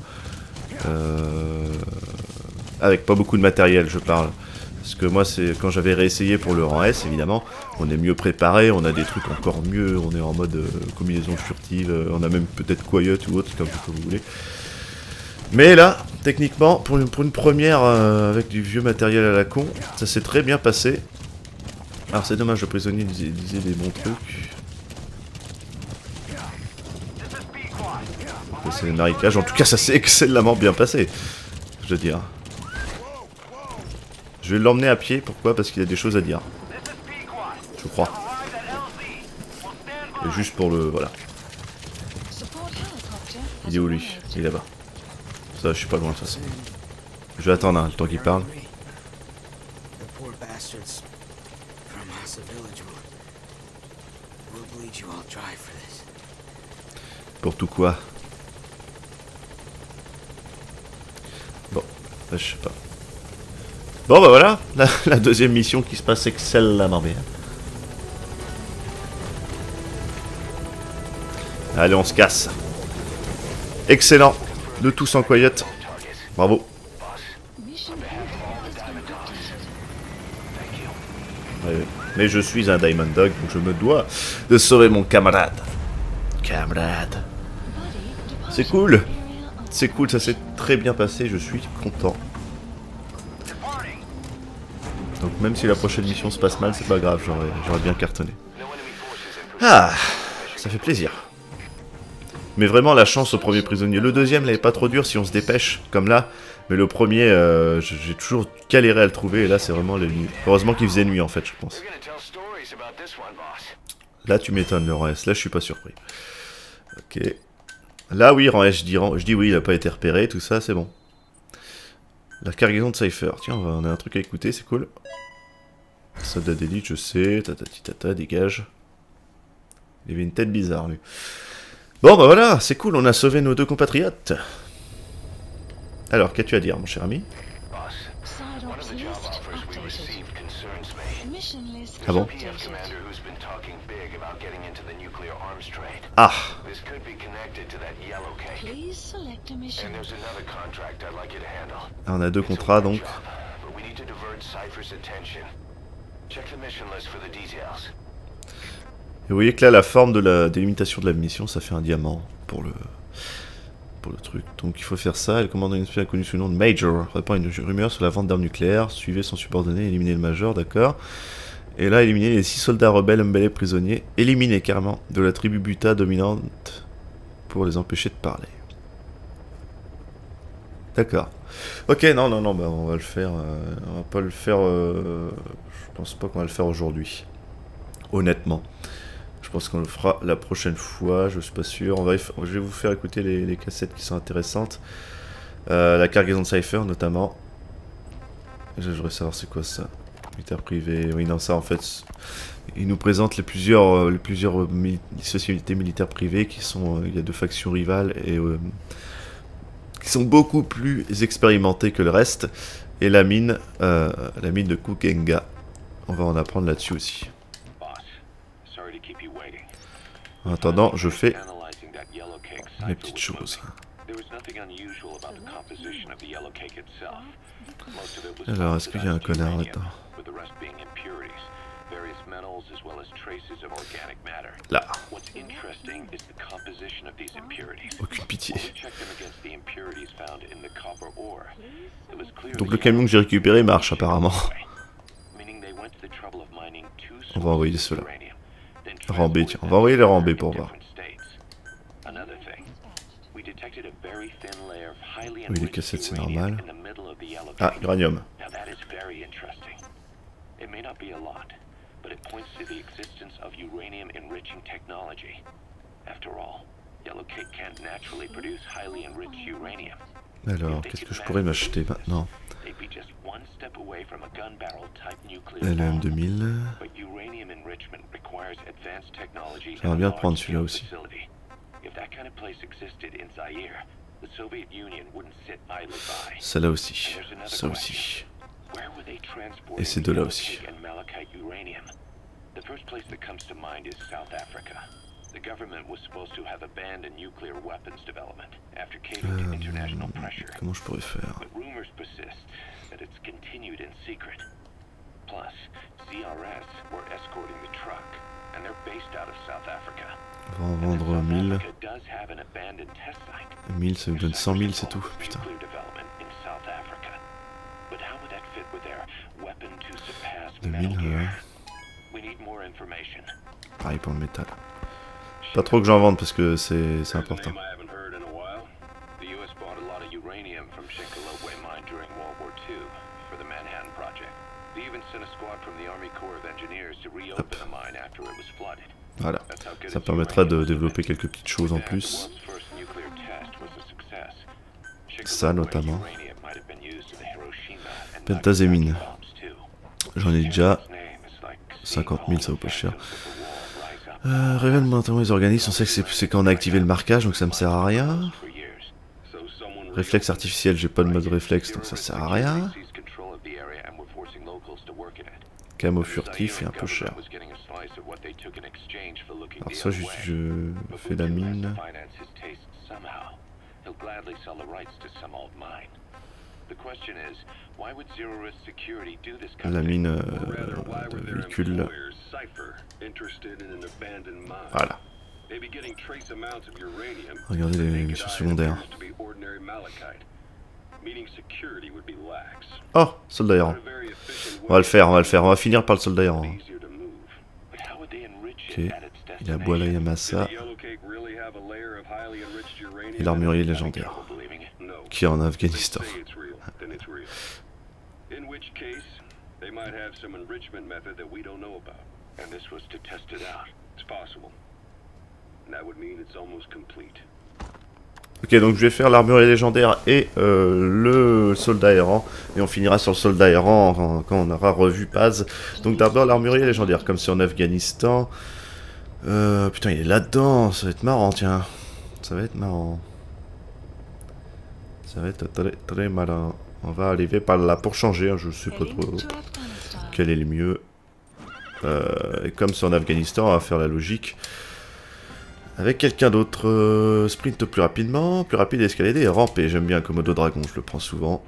Avec pas beaucoup de matériel, je parle. Parce que moi, c'est quand j'avais réessayé pour le rang S, évidemment, on est mieux préparé, on a des trucs encore mieux, on est en mode combinaison furtive, on a même peut-être quiet ou autre, comme vous voulez. Mais là, techniquement, pour une première avec du vieux matériel à la con, ça s'est très bien passé. Alors c'est dommage, le prisonnier disait des bons trucs. C'est le marécage, en tout cas ça s'est excellemment bien passé, je veux dire. Je vais l'emmener à pied, pourquoi? Parce qu'il a des choses à dire. Je crois. Et juste pour le... voilà. Il est où lui? Il est là-bas. Ça, je suis pas loin de toute façon. Je vais attendre hein, le temps qu'il parle. Pour tout quoi? Bon, là, je sais pas. Bon bah voilà, la deuxième mission qui se passe excellemment bien. Allez, on se casse. Excellent. Le tout sans quiet. Bravo. Mais je suis un Diamond Dog, donc je me dois de sauver mon camarade. Camarade. C'est cool. C'est cool, ça s'est très bien passé, je suis content. Donc même si la prochaine mission se passe mal, c'est pas grave, j'aurais bien cartonné. Ah, ça fait plaisir. Mais vraiment la chance au premier prisonnier. Le deuxième, il n'est pas trop dur si on se dépêche, comme là. Mais le premier, j'ai toujours galéré à le trouver, et là c'est vraiment les nuits. Heureusement qu'il faisait nuit en fait, je pense. Là tu m'étonnes le rang S, là je suis pas surpris. Ok. Là oui, rang S, je dis oui, il a pas été repéré, tout ça, c'est bon. La cargaison de Cypher, tiens, on a un truc à écouter, c'est cool. Soldat d'élite, je sais, tata, dégage. Il avait une tête bizarre lui. Bon bah voilà, c'est cool, on a sauvé nos deux compatriotes. Alors, qu'as-tu à dire, mon cher ami? Ah bon? Ah! Ah, on a deux contrats donc. Et vous voyez que là, la forme de la délimitation de la mission, ça fait un diamant pour le truc. Donc il faut faire ça. Le commandant inespéré connu sous le nom de Major répand une rumeur sur la vente d'armes nucléaires. Suivez son subordonné, éliminer le Major, d'accord. Et là, éliminer les 6 soldats rebelles embellés prisonniers. Éliminer carrément de la tribu Buta dominante pour les empêcher de parler. D'accord. Ok, non, bah on va le faire. On va pas le faire. Je pense pas qu'on va le faire aujourd'hui. Honnêtement. Je pense qu'on le fera la prochaine fois, je suis pas sûr. Je vais vous faire écouter les cassettes qui sont intéressantes. La cargaison de Cypher notamment. Je voudrais savoir c'est quoi ça. Militaire privé. Oui, non, ça en fait. Il nous présente les plusieurs sociétés militaires privées qui sont. Il y a deux factions rivales et qui sont beaucoup plus expérimentées que le reste. Et la mine de Kukenga. On va en apprendre là-dessus aussi. En attendant, je fais les petites choses. Alors, est-ce qu'il y a un connard là-dedans? Là. Aucune pitié. Donc le camion que j'ai récupéré marche apparemment. On va envoyer ceux-là. Rang B, tiens, on va envoyer les rangs B pour voir. Oui, les cassettes c'est normal. Ah, uranium. Alors, qu'est-ce que je pourrais m'acheter maintenant? LM 2000. J'aimerais bien prendre celui-là aussi. Celle-là aussi. Ça aussi. Et ces deux-là aussi. Comment je pourrais faire? On va en vendre 1000. 1000, ça me donne 100 000, c'est tout. Putain. 2000, ouais. Pareil pour le métal. Pas trop que j'en vende parce que c'est important. Hop. Voilà, ça permettra de développer quelques petites choses en plus. Ça notamment. Pentazémine. J'en ai déjà 50 000, ça vaut pas cher. Révèle maintenant les organismes, on sait que c'est quand on a activé le marquage, donc ça me sert à rien. Réflexe artificiel, j'ai pas de mode réflexe, donc ça sert à rien. Camo furtif est un peu cher. Alors ça, je fais la mine. La mine de véhicule. Voilà. Regardez les missions secondaires. Oh, soldat errant. On va le faire, on va le faire. On va finir par le soldat errant. Ok. Il y a Boala Yamasa. Et l'armurier légendaire. Qui est en Afghanistan. Ok, donc je vais faire l'armurier légendaire et le soldat errant. Et on finira sur le soldat errant quand on aura revu Paz. Donc d'abord l'armurier légendaire, comme c'est en Afghanistan. Putain, il est là-dedans. Ça va être marrant, tiens. Ça va être marrant. Ça va être très, très malin. On va arriver par là pour changer. Hein, je sais pas trop quel est le mieux. Et comme c'est en Afghanistan, on va faire la logique. Avec quelqu'un d'autre, sprint plus rapidement, plus rapide, escalader et ramper. J'aime bien Komodo Dragon, je le prends souvent.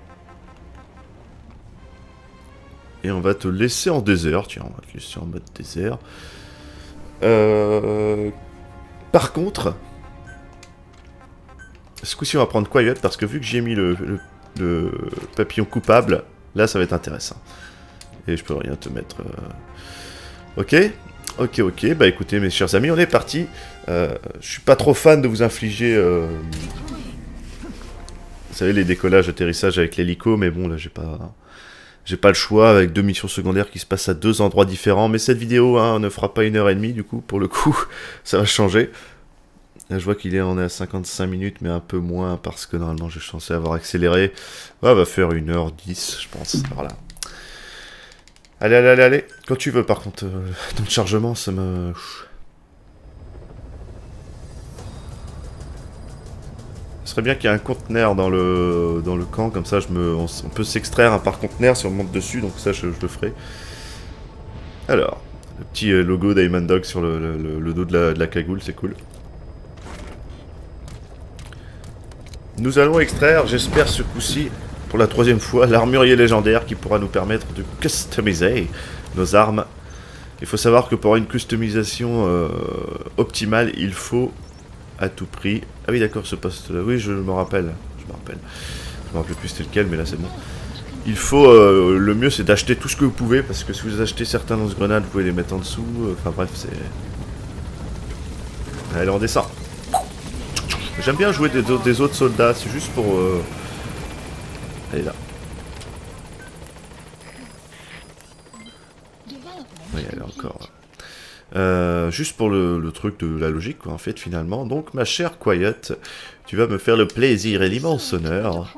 Et on va te laisser en désert, tiens, on va te laisser en mode désert. Par contre, ce coup-ci on va prendre Quiet, parce que vu que j'ai mis le papillon coupable, là ça va être intéressant. Et je peux rien te mettre... Ok. Ok, bah écoutez mes chers amis, on est parti. Je suis pas trop fan de vous infliger, vous savez, les décollages, atterrissages avec l'hélico, mais bon là j'ai pas le choix avec 2 missions secondaires qui se passent à 2 endroits différents. Mais cette vidéo hein, ne fera pas 1h30 du coup, pour le coup, ça va changer. Là je vois qu'il est on est à 55 minutes, mais un peu moins parce que normalement j'ai censé avoir accéléré. Ouais, on va faire 1h10 je pense, voilà. Allez, quand tu veux par contre, dans le chargement ça me... Ce serait bien qu'il y ait un conteneur dans le camp, comme ça on peut s'extraire un par conteneur si on monte dessus, donc ça je le ferai. Alors, le petit logo Diamond Dog sur le dos de la cagoule, c'est cool. Nous allons extraire, j'espère ce coup-ci, pour la 3e fois, l'armurier légendaire qui pourra nous permettre de customiser nos armes. Il faut savoir que pour une customisation optimale, il faut à tout prix... Ah oui d'accord, ce poste-là, oui je me rappelle. Je me rappelle plus c'était lequel, mais là c'est bon. Il faut, le mieux c'est d'acheter tout ce que vous pouvez, parce que si vous achetez certains lance-grenades, vous pouvez les mettre en dessous. Enfin bref, c'est... Allez, on descend. J'aime bien jouer des autres soldats, c'est juste pour... Allez là. Oui, elle est encore... juste pour le truc de la logique, quoi, en fait, finalement. Donc, ma chère Quiet, tu vas me faire le plaisir et l'immense honneur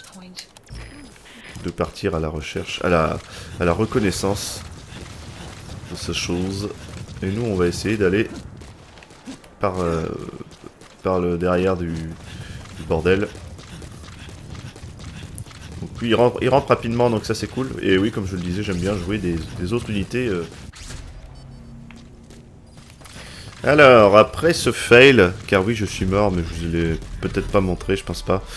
de partir à la recherche, à la reconnaissance de ces choses. Et nous, on va essayer d'aller par le derrière du bordel. Donc lui, il rampe rapidement, donc ça c'est cool. Et oui, comme je le disais, j'aime bien jouer des autres unités. Alors, après ce fail, car oui, je suis mort, mais je vous l'ai peut-être pas montré, je pense pas.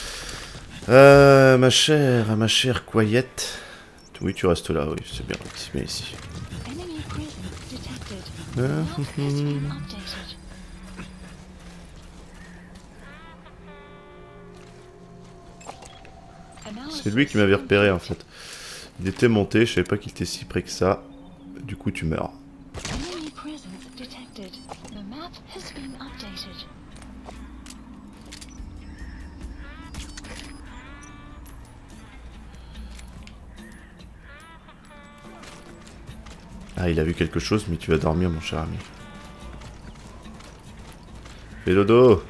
Ma chère Quiet. Oui, tu restes là, oui, c'est bien ici. C'est lui qui m'avait repéré en fait. Il était monté, je savais pas qu'il était si près que ça. Du coup, tu meurs. Ah, il a vu quelque chose, mais tu vas dormir, mon cher ami. Fais dodo.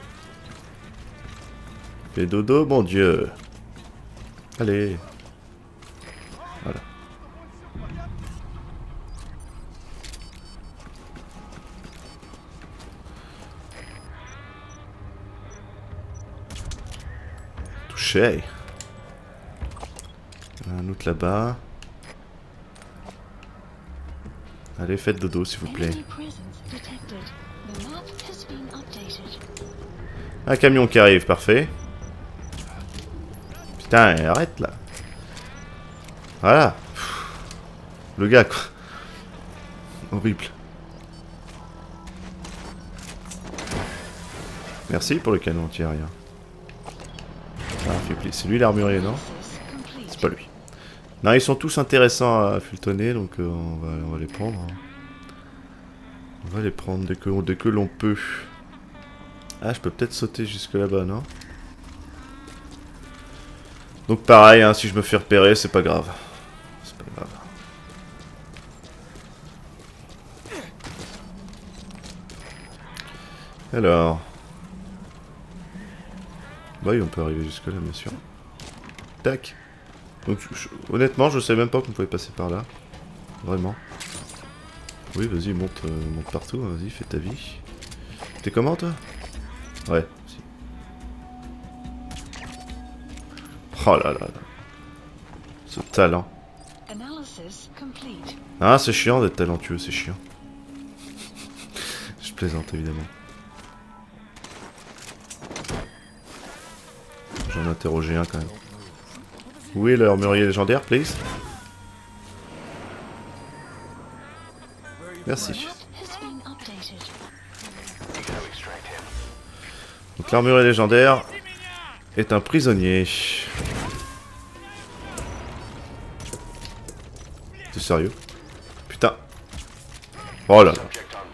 Fais dodo, mon Dieu. Allez. Voilà. Touché. Un autre là-bas. Allez, faites dodo, s'il vous plaît. Un camion qui arrive, parfait. Putain, arrête là. Voilà. Le gars, quoi. Horrible. Merci pour le canon anti-aérien. Ah, c'est lui l'armurier, non? C'est pas lui. Non, ils sont tous intéressants à fultonner, donc on va les prendre. Hein. On va les prendre dès que l'on peut. Ah, je peux peut-être sauter jusque là-bas, non? Donc pareil, hein, si je me fais repérer, c'est pas grave. C'est pas grave. Alors... Bah oui, on peut arriver jusque là, bien sûr. Tac. Donc, honnêtement, je sais même pas qu'on pouvait passer par là. Vraiment. Oui, vas-y, monte partout, vas-y, fais ta vie. T'es comment, toi? Ouais, si. Oh là là là. Ce talent. Ah, c'est chiant d'être talentueux, c'est chiant. Je plaisante, évidemment. J'en ai interrogé un, quand même. Où est l'armurier légendaire, please? Merci. Donc l'armurier légendaire est un prisonnier. T'es sérieux? Putain. Oh là là.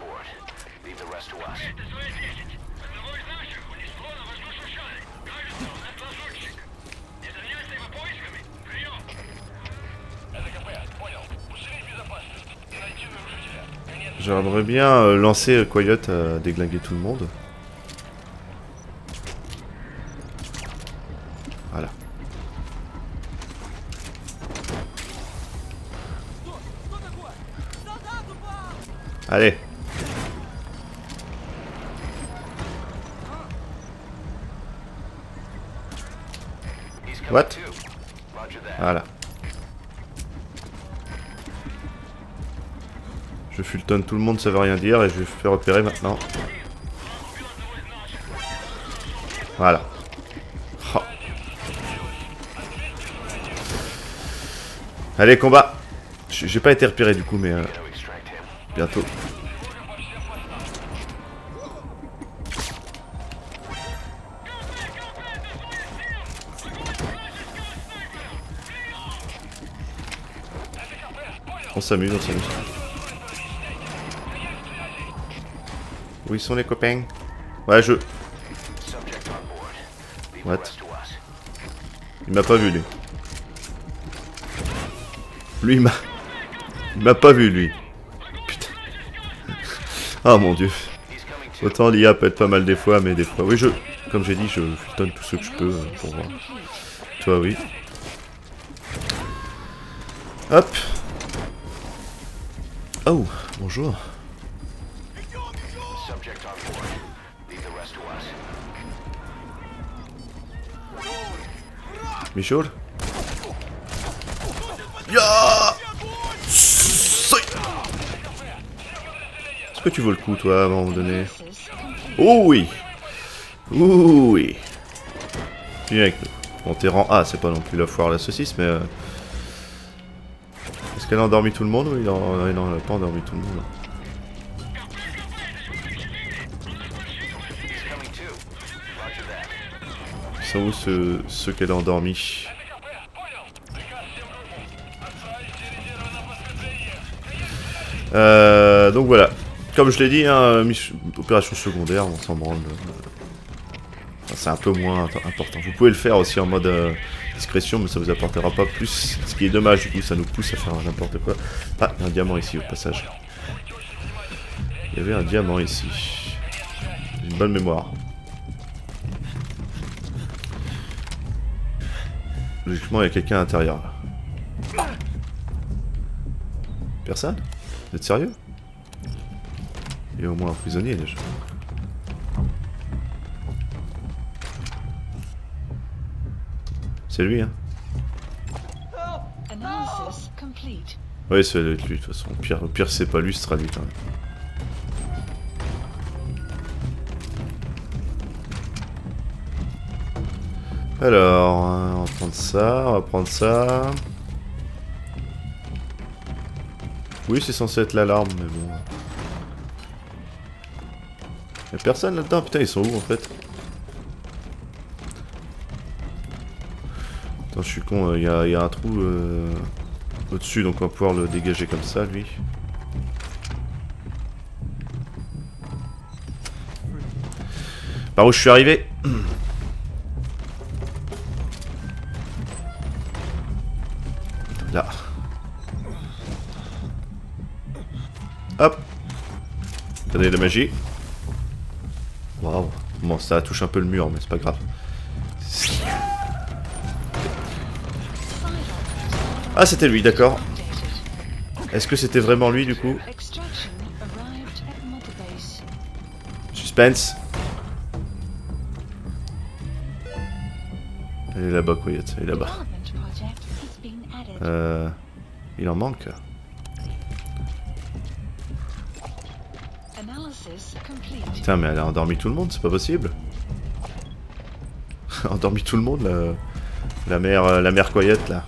J'aimerais bien lancer Coyote à déglinguer tout le monde. Voilà. Allez. What? Voilà. Je fultonne tout le monde, ça veut rien dire, et je vais faire repérer maintenant. Voilà. Oh. Allez, combat. J'ai pas été repéré du coup, mais bientôt. On s'amuse, on s'amuse. Où ils sont les copains? Ouais, What? Il m'a pas vu, lui. Lui, il m'a pas vu, lui. Putain. Ah, mon dieu. Autant l'IA peut être pas mal des fois, mais des fois... Oui, comme j'ai dit, je fultonne tout ce que je peux pour voir. Toi, oui. Hop. Oh, bonjour. Michaud? Ya! Est-ce que tu veux le coup, toi, à un moment donné? Oh oui! Ouh oui! Viens avec nous. Bon, t'es rang A, c'est pas non plus la foire à la saucisse, mais... Est-ce qu'elle a endormi tout le monde ou il en a pas endormi tout le monde? Ils sont où ceux qu'elle a endormis? Donc voilà. Comme je l'ai dit, hein, opération secondaire, on s'en branle. Enfin, c'est un peu moins important. Vous pouvez le faire aussi en mode discrétion, mais ça vous apportera pas plus. Ce qui est dommage, du coup, ça nous pousse à faire n'importe quoi. Ah, il y a un diamant ici au passage. Il y avait un diamant ici. J'ai une bonne mémoire. Logiquement, il y a quelqu'un à l'intérieur. Personne? Vous êtes sérieux? Il y a au moins un prisonnier déjà. C'est lui, hein? Oui, c'est lui, de toute façon. Au pire c'est pas lui, ce sera lui quand même. Alors, on va prendre ça, on va prendre ça. Oui, c'est censé être l'alarme, mais bon. Y'a personne là-dedans? Putain, ils sont où en fait? Attends, je suis con, il y a un trou au-dessus, donc on va pouvoir le dégager comme ça, lui. Par où je suis arrivé? Là. Hop. Attendez, la magie. Waouh. Bon, ça touche un peu le mur, mais c'est pas grave. Ah, c'était lui, d'accord. Est-ce que c'était vraiment lui, du coup? Suspense. Elle est là-bas, Coyote, elle est là-bas. Il en manque. Putain, mais elle a endormi tout le monde, c'est pas possible. Endormi tout le monde, la mère Coyote, là.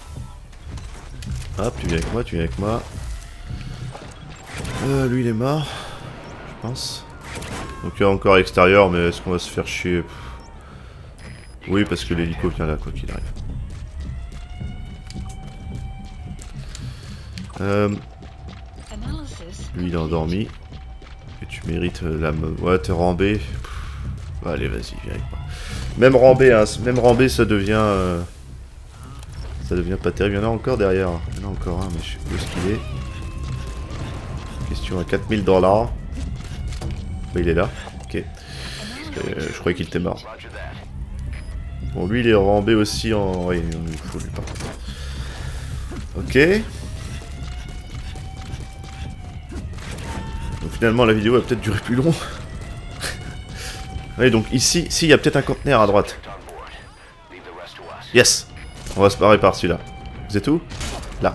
Hop, tu viens avec moi, tu viens avec moi. Lui, il est mort, je pense. Donc, il y a encore à l'extérieur, mais est-ce qu'on va se faire chier? Oui, parce que l'hélico vient là, quoi qu'il arrive. Lui, il est endormi. Et tu mérites la... Ouais, t'es rambé. Allez, vas-y, viens avec moi. Même rambé, hein, même rambé, ça devient... Ça devient pas terrible. Il y en a encore derrière. Il y en a encore un, mais je sais plus où est-ce qu'il est. Question à $4000. Bah, il est là. Ok. Je croyais qu'il était mort. Bon, lui, il est rambé aussi en... Oui, il faut lui par contre. Ok. Donc finalement, la vidéo va peut-être durer plus long. Allez, donc ici, il y a peut-être un conteneur à droite. Yes. On va se barrer par celui-là. Vous êtes où? Là.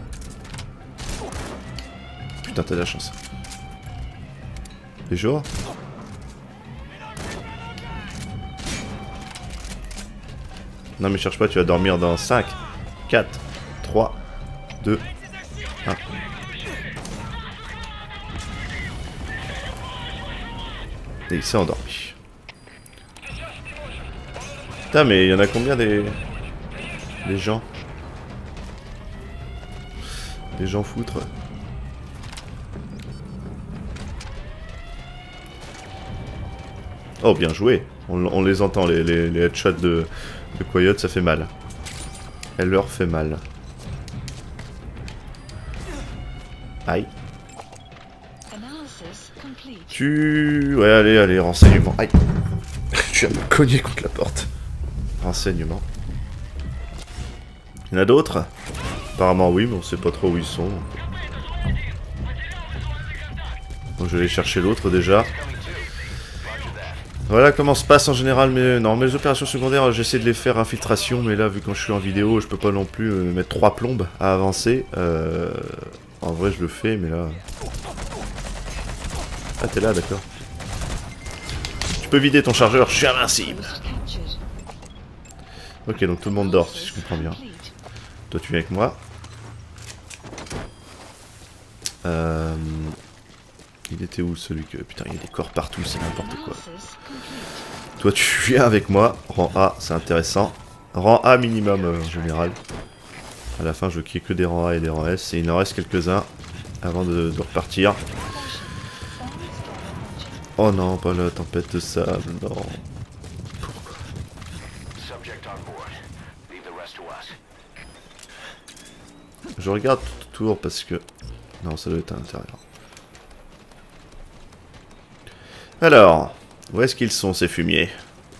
Putain, t'as de la chance. Les jours. Non mais cherche pas, tu vas dormir dans 5, 4, 3, 2, 1. Et il s'est endormi. Putain, mais il y en a combien des gens? Des gens foutres. Oh, bien joué. On les entend, les headshots de Coyote, ça fait mal. Elle leur fait mal. Aïe. Ouais, allez, renseignement. Aïe. Je viens de me cogner contre la porte. Renseignement. Il y en a d'autres? Apparemment oui, mais on sait pas trop où ils sont. Donc je vais aller chercher l'autre déjà. Voilà comment se passe en général mes opérations secondaires. J'essaie de les faire infiltration, mais là vu quand je suis en vidéo, je peux pas non plus mettre 3 plombes à avancer. En vrai je le fais, mais là... Ah, t'es là, d'accord. Tu peux vider ton chargeur, je suis invincible. Ok, donc tout le monde dort, si je comprends bien. Toi tu viens avec moi. Il était où celui que... Putain, il y a des corps partout, c'est n'importe quoi. Toi tu viens avec moi. Rang A, c'est intéressant. Rang A minimum en général. À la fin je veux qu'il y ait que des rangs A et des rangs S. Et il en reste quelques-uns avant de repartir. Oh non, pas la tempête de sable, non. Pourquoi? Je regarde tout autour parce que... Non, ça doit être à l'intérieur. Alors, où est-ce qu'ils sont ces fumiers?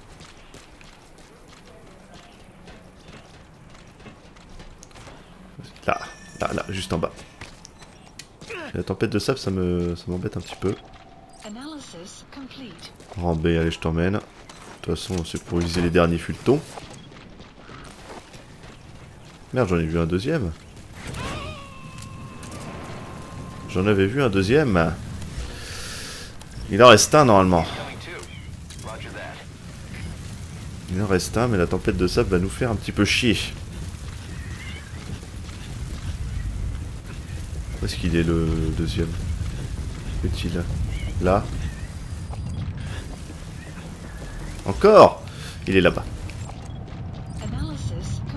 Là, juste en bas. La tempête de sable, ça m'embête un petit peu. Rang B, allez, je t'emmène. De toute façon, c'est pour utiliser les derniers fulletons. Merde, j'en ai vu un deuxième. J'en avais vu un deuxième. Il en reste un normalement. Il en reste un, mais la tempête de sable va nous faire un petit peu chier. Où est-ce qu'il est le deuxième? Où est-il? Là. Encore? Il est là-bas.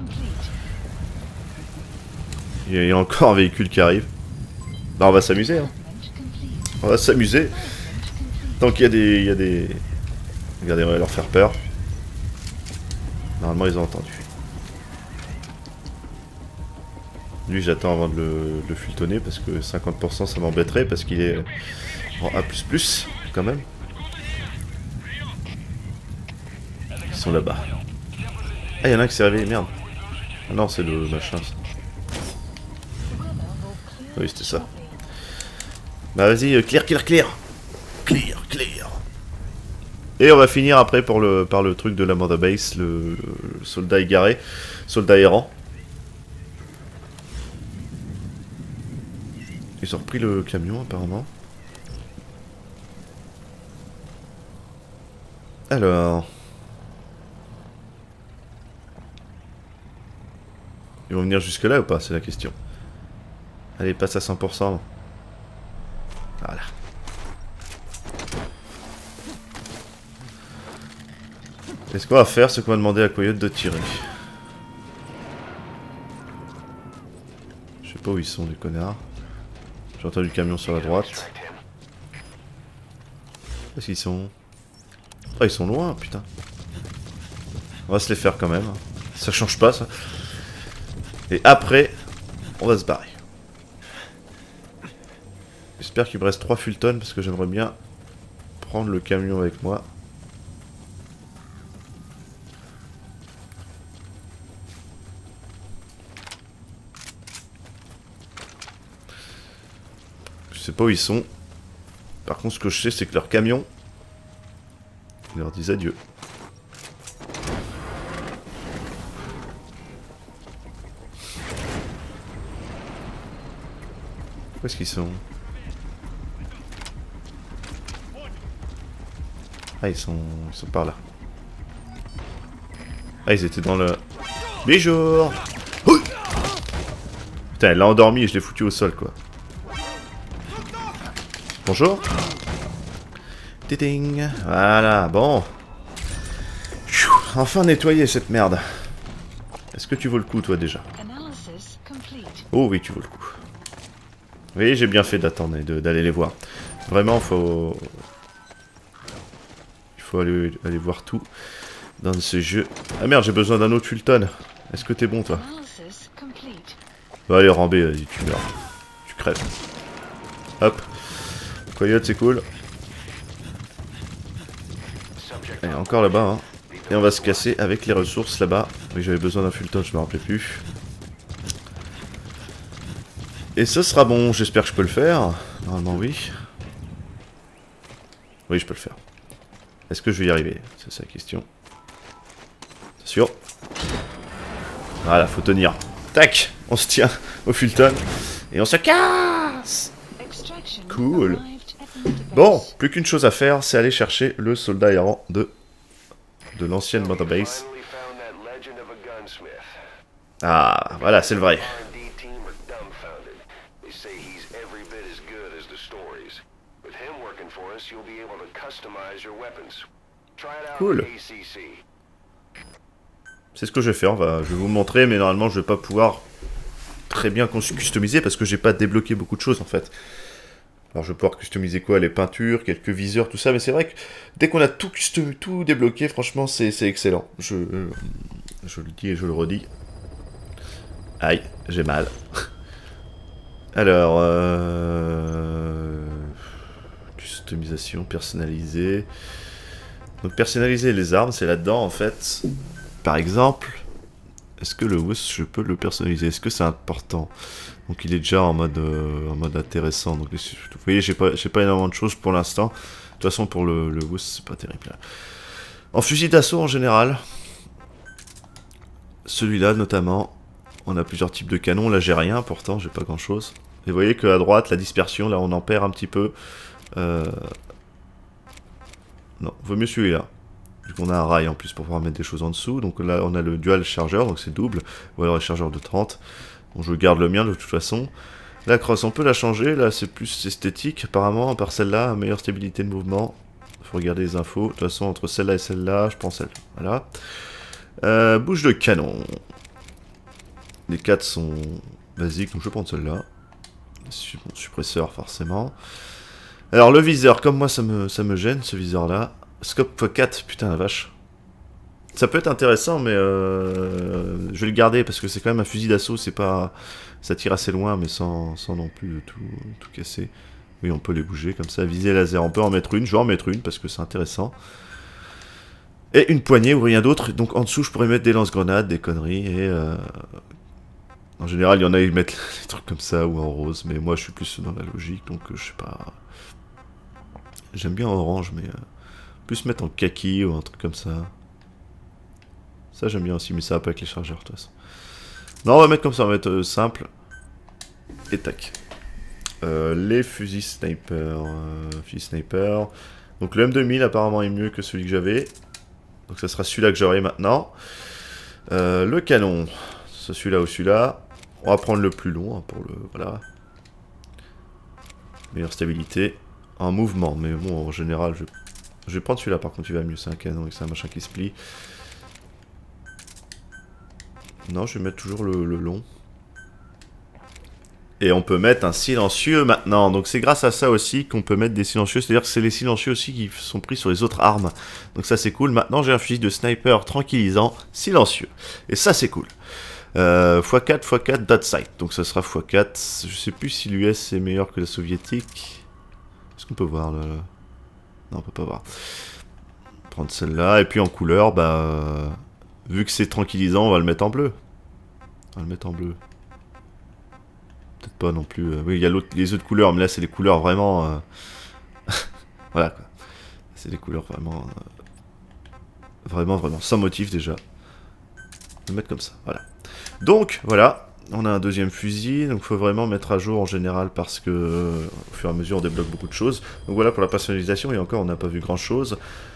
Il y a encore un véhicule qui arrive. Bah on va s'amuser hein. On va s'amuser. Tant qu'il y a des... Regardez, on va leur faire peur. Normalement ils ont entendu. Lui j'attends avant de le fultonner parce que 50% ça m'embêterait parce qu'il est en A++ quand même. Ils sont là-bas. Ah il y en a un qui s'est réveillé, merde. Ah non c'est le machin ça. Oui c'était ça. Bah vas-y, clear. Et on va finir après par le truc de la Mother Base, le soldat égaré, soldat errant. Ils ont repris le camion apparemment. Alors... Ils vont venir jusque là ou pas? C'est la question. Allez, passe à 100%. Voilà. Et ce qu'on va faire, c'est qu'on va demander à Coyote de tirer. Je sais pas où ils sont les connards. J'ai entendu le camion sur la droite. Où est-ce qu'ils sont? Ah, ils sont loin, putain. On va se les faire quand même. Ça change pas, ça. Et après, on va se barrer. J'espère qu'il me reste 3 Fulton parce que j'aimerais bien prendre le camion avec moi. Je sais pas où ils sont. Par contre, ce que je sais, c'est que leur camion, ils leur disent adieu. Où est-ce qu'ils sont? Ah, ils sont par là. Ah, ils étaient dans le... Bonjour. Putain, elle l'a endormi et je l'ai foutu au sol, quoi. Bonjour. Titing. Voilà, bon. Enfin nettoyer cette merde. Est-ce que tu vaux le coup, toi, déjà? Oh oui, tu vaux le coup. Oui, j'ai bien fait d'attendre et d'aller les voir. Vraiment, il faut aller voir tout dans ce jeu. Ah merde, j'ai besoin d'un autre Fulton. Est-ce que t'es bon, toi? Bah, allez, Rambé, vas-y, tu meurs. Tu crèves. Hop. Coyote, c'est cool. Allez, encore là-bas, hein. Et on va se casser avec les ressources là-bas. Oui, j'avais besoin d'un Fulton, je me rappelais plus. Et ce sera bon, j'espère que je peux le faire. Normalement, oui. Oui, je peux le faire. Est-ce que je vais y arriver? C'est ça la question. C'est sûr. Voilà, faut tenir. Tac, on se tient au Fulton. Et on se casse. Cool. Bon, plus qu'une chose à faire, c'est aller chercher le soldat errant de l'ancienne Mother Base. Ah, voilà, c'est le vrai. Cool. C'est ce que je vais faire, je vais vous montrer, mais normalement je vais pas pouvoir très bien customiser parce que j'ai pas débloqué beaucoup de choses en fait. Alors je vais pouvoir customiser quoi? Les peintures, quelques viseurs, tout ça, mais c'est vrai que dès qu'on a tout débloqué, franchement c'est excellent. Je le dis et je le redis. Aïe, j'ai mal. Alors, customisation, personnalisée. Donc personnaliser les armes, c'est là-dedans en fait. Par exemple, est-ce que le WUS, je peux le personnaliser? Est-ce que c'est important? Donc il est déjà en mode intéressant. Donc vous voyez, j'ai pas énormément de choses pour l'instant. De toute façon pour le WUS, c'est pas terrible. Là. En fusil d'assaut en général, celui-là notamment, on a plusieurs types de canons. Là j'ai rien, pourtant j'ai pas grand-chose. Et vous voyez qu'à droite, la dispersion, là on en perd un petit peu. Non, vaut mieux celui-là. Vu qu'on a un rail en plus pour pouvoir mettre des choses en dessous. Donc là, on a le dual chargeur, donc c'est double. Ou alors le chargeur de 30. Bon, je garde le mien de toute façon. La crosse, on peut la changer. Là, c'est plus esthétique. Apparemment, par celle-là, meilleure stabilité de mouvement. Faut regarder les infos. De toute façon, entre celle-là et celle-là, je prends celle. Voilà. Bouche de canon. Les 4 sont basique, donc je vais prendre celle-là. Bon, suppresseur, forcément. Alors, le viseur, comme moi, ça me gêne, ce viseur-là. Scope x4, putain la vache. Ça peut être intéressant, mais je vais le garder, parce que c'est quand même un fusil d'assaut, c'est pas... Ça tire assez loin, mais sans non plus tout casser. Oui, on peut les bouger, comme ça, viser laser. On peut en mettre une, je vais en mettre une, parce que c'est intéressant. Et une poignée ou rien d'autre. Donc en dessous, je pourrais mettre des lance-grenades, des conneries. Et en général, il y en a qui mettent des trucs comme ça ou en rose. Mais moi, je suis plus dans la logique. Donc je sais pas. J'aime bien en orange, mais plus mettre en kaki ou un truc comme ça. Ça, j'aime bien aussi. Mais ça va pas avec les chargeurs, de toute façon. Non, on va mettre comme ça. On va mettre simple. Et tac. Les fusils sniper. Donc le M2000 apparemment est mieux que celui que j'avais. Donc ça sera celui-là que j'aurai maintenant. Le canon. C'est celui-là ou celui-là. On va prendre le plus long hein, pour le... Voilà. Meilleure stabilité. En mouvement. Mais bon, en général, je vais prendre celui-là par contre, il va mieux. C'est un canon et c'est un machin qui se plie. Non, je vais mettre toujours le long. Et on peut mettre un silencieux maintenant. Donc c'est grâce à ça aussi qu'on peut mettre des silencieux. C'est-à-dire que c'est les silencieux aussi qui sont pris sur les autres armes. Donc ça c'est cool. Maintenant j'ai un fusil de sniper tranquillisant silencieux. Et ça c'est cool. x4, x4, dot sight. Donc ça sera x4. Je sais plus si l'US est meilleur que la soviétique. Est-ce qu'on peut voir le... Non, on peut pas voir. Prendre celle-là. Et puis en couleur, bah... vu que c'est tranquillisant, on va le mettre en bleu. On va le mettre en bleu. Peut-être pas non plus. Oui, il y a les autres couleurs, mais là, c'est les couleurs vraiment... voilà, quoi. C'est des couleurs vraiment... vraiment, sans motif, déjà. Je vais le mettre comme ça, voilà. Donc, voilà. On a un deuxième fusil, donc il faut vraiment mettre à jour en général, parce que... au fur et à mesure, on débloque beaucoup de choses. Donc voilà pour la personnalisation, et encore, on n'a pas vu grand-chose.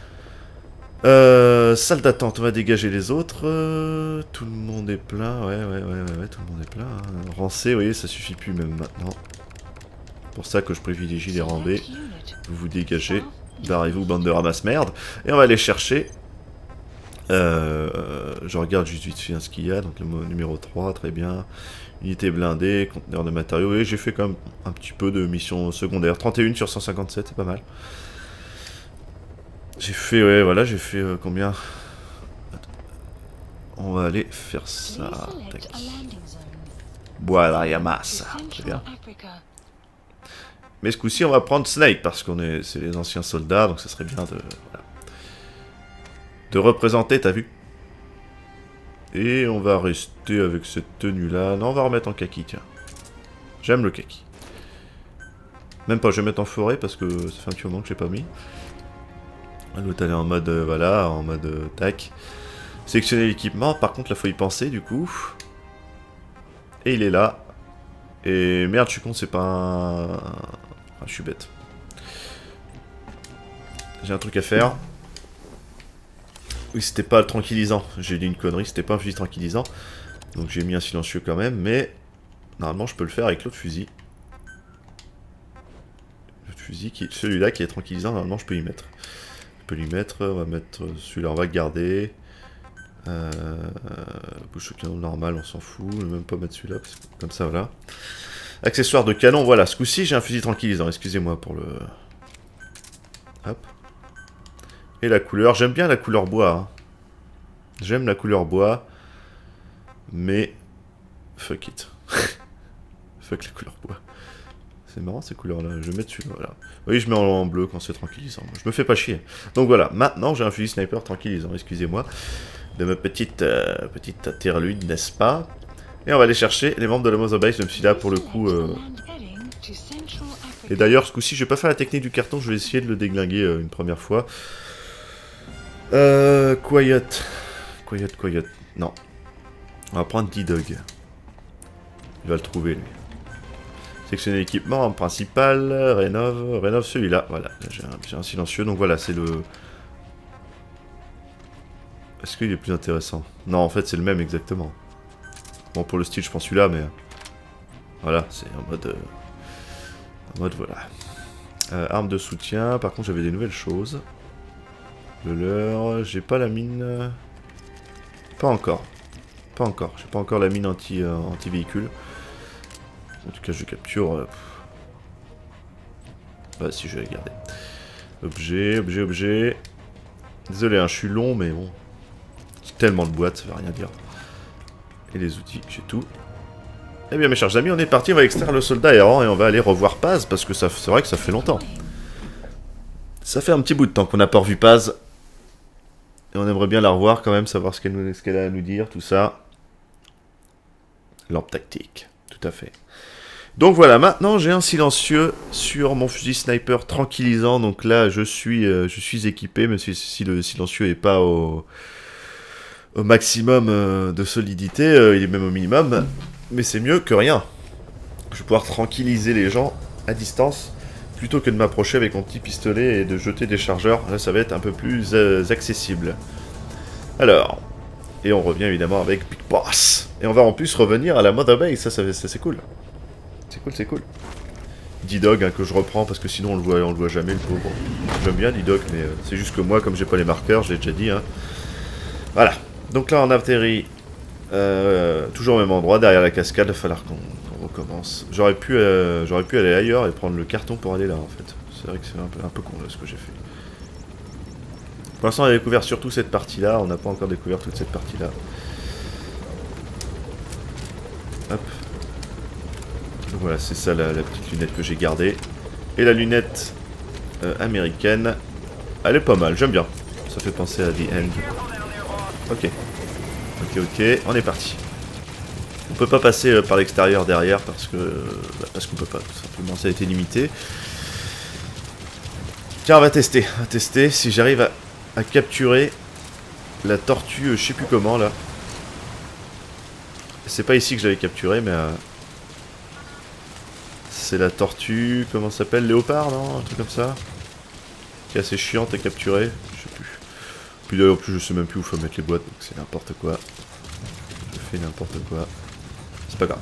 Salle d'attente, on va dégager les autres. Tout le monde est plein. Ouais, tout le monde est plein. Hein. Rancé, vous voyez, ça suffit plus même maintenant. C'est pour ça que je privilégie les rambés. Vous vous dégagez. Barrez-vous, bande de ramasse-merde. Et on va aller chercher. Je regarde juste vite fait ce qu'il y a. Donc le numéro 3, très bien. Unité blindée, conteneur de matériaux. Et j'ai fait quand même un petit peu de missions secondaires. 31 sur 157, c'est pas mal. J'ai fait, ouais, voilà, j'ai fait combien? Attends. On va aller faire ça. Tac. Voilà, Yamasa. Très bien. Mais ce coup-ci, on va prendre Snake, parce qu'on est, c'est les anciens soldats, donc ça serait bien de... Voilà, de représenter, t'as vu? Et on va rester avec cette tenue-là. Non, on va remettre en kaki, tiens. J'aime le kaki. Même pas, je vais mettre en forêt, parce que ça fait un petit moment que je l'ai pas mis. L'autre elle est en mode, voilà, en mode tac. Sélectionner l'équipement, par contre là faut y penser du coup. Et il est là. Et merde, je suis con, c'est pas un... Ah, je suis bête. J'ai un truc à faire. Oui, c'était pas le tranquillisant. J'ai dit une connerie, c'était pas un fusil tranquillisant. Donc j'ai mis un silencieux quand même, mais... Normalement je peux le faire avec l'autre fusil. L'autre fusil, celui-là qui est tranquillisant, normalement je peux y mettre. On peut lui mettre, on va mettre celui-là, on va garder. Bouche au canon normal, on s'en fout. Je vais même pas mettre celui-là, comme ça, voilà. Accessoires de canon, voilà. Ce coup-ci, j'ai un fusil tranquillisant, excusez-moi pour le... Hop. Et la couleur, j'aime bien la couleur bois. Hein. J'aime la couleur bois. Mais... Fuck it. Fuck la couleur bois. C'est marrant ces couleurs-là, je vais mettre celui-là, voilà. Oui, je mets en bleu quand c'est tranquillisant, je me fais pas chier. Donc voilà, maintenant j'ai un fusil sniper tranquillisant, excusez-moi, de ma petite interlude, n'est-ce pas? Et on va aller chercher les membres de la Mother Base, même si là, pour le coup... Et d'ailleurs, ce coup-ci, je vais pas faire la technique du carton, je vais essayer de le déglinguer une première fois. Quiet. Non. On va prendre D-Dog. Il va le trouver, lui. Sélectionner l'équipement, principal, rénove celui-là, voilà, j'ai un silencieux, donc voilà, c'est le... Est-ce qu'il est plus intéressant? Non, en fait, c'est le même exactement. Bon, pour le style, je prends celui-là, mais... Voilà, c'est en mode... voilà. Arme de soutien, par contre, j'avais des nouvelles choses. Le leurre, j'ai pas la mine... Pas encore. J'ai pas encore la mine anti-véhicule. En tout cas, je capture... Bah si, je vais la garder. Objet, objet, objet. Désolé, hein, je suis long, mais bon. C'est tellement de boîtes, ça veut rien dire. Et les outils, j'ai tout. Eh bien, mes chers amis, on est parti, on va extraire le soldat errant et on va aller revoir Paz, parce que c'est vrai que ça fait longtemps. Ça fait un petit bout de temps qu'on n'a pas revu Paz. Et on aimerait bien la revoir quand même, savoir ce qu'elle a à nous dire, tout ça. Lampe tactique, tout à fait. Donc voilà, maintenant j'ai un silencieux sur mon fusil sniper tranquillisant. Donc là, je suis équipé, mais si le silencieux n'est pas au maximum de solidité, il est même au minimum. Mais c'est mieux que rien. Je vais pouvoir tranquilliser les gens à distance, plutôt que de m'approcher avec mon petit pistolet et de jeter des chargeurs. Là, ça va être un peu plus accessible. Alors, et on revient évidemment avec Big Boss. Et on va en plus revenir à la Mother Base, ça c'est cool. C'est cool, c'est cool. D-Dog, hein, que je reprends parce que sinon on le voit jamais, le pauvre. J'aime bien D-Dog, mais c'est juste que moi, comme j'ai pas les marqueurs, je l'ai déjà dit. Hein. Voilà. Donc là, on atterrit toujours au même endroit, derrière la cascade. Il va falloir qu'on recommence. J'aurais pu aller ailleurs et prendre le carton pour aller là, en fait. C'est vrai que c'est un peu con là, ce que j'ai fait. Pour l'instant, on a découvert surtout cette partie-là. On n'a pas encore découvert toute cette partie-là. Hop. Donc voilà, c'est ça la petite lunette que j'ai gardée. Et la lunette américaine, elle est pas mal, j'aime bien. Ça fait penser à The End. Ok. Ok, on est parti. On peut pas passer par l'extérieur derrière parce qu'on peut pas, tout simplement, ça a été limité. Tiens, on va tester si j'arrive à capturer la tortue, je sais plus comment là. C'est pas ici que j'avais capturé, mais c'est la tortue, comment ça s'appelle, léopard, non? Un truc comme ça. Qui est assez chiante à capturer, je sais plus. Puis d'ailleurs, je sais même plus où faut mettre les boîtes, donc c'est n'importe quoi. Je fais n'importe quoi. C'est pas grave.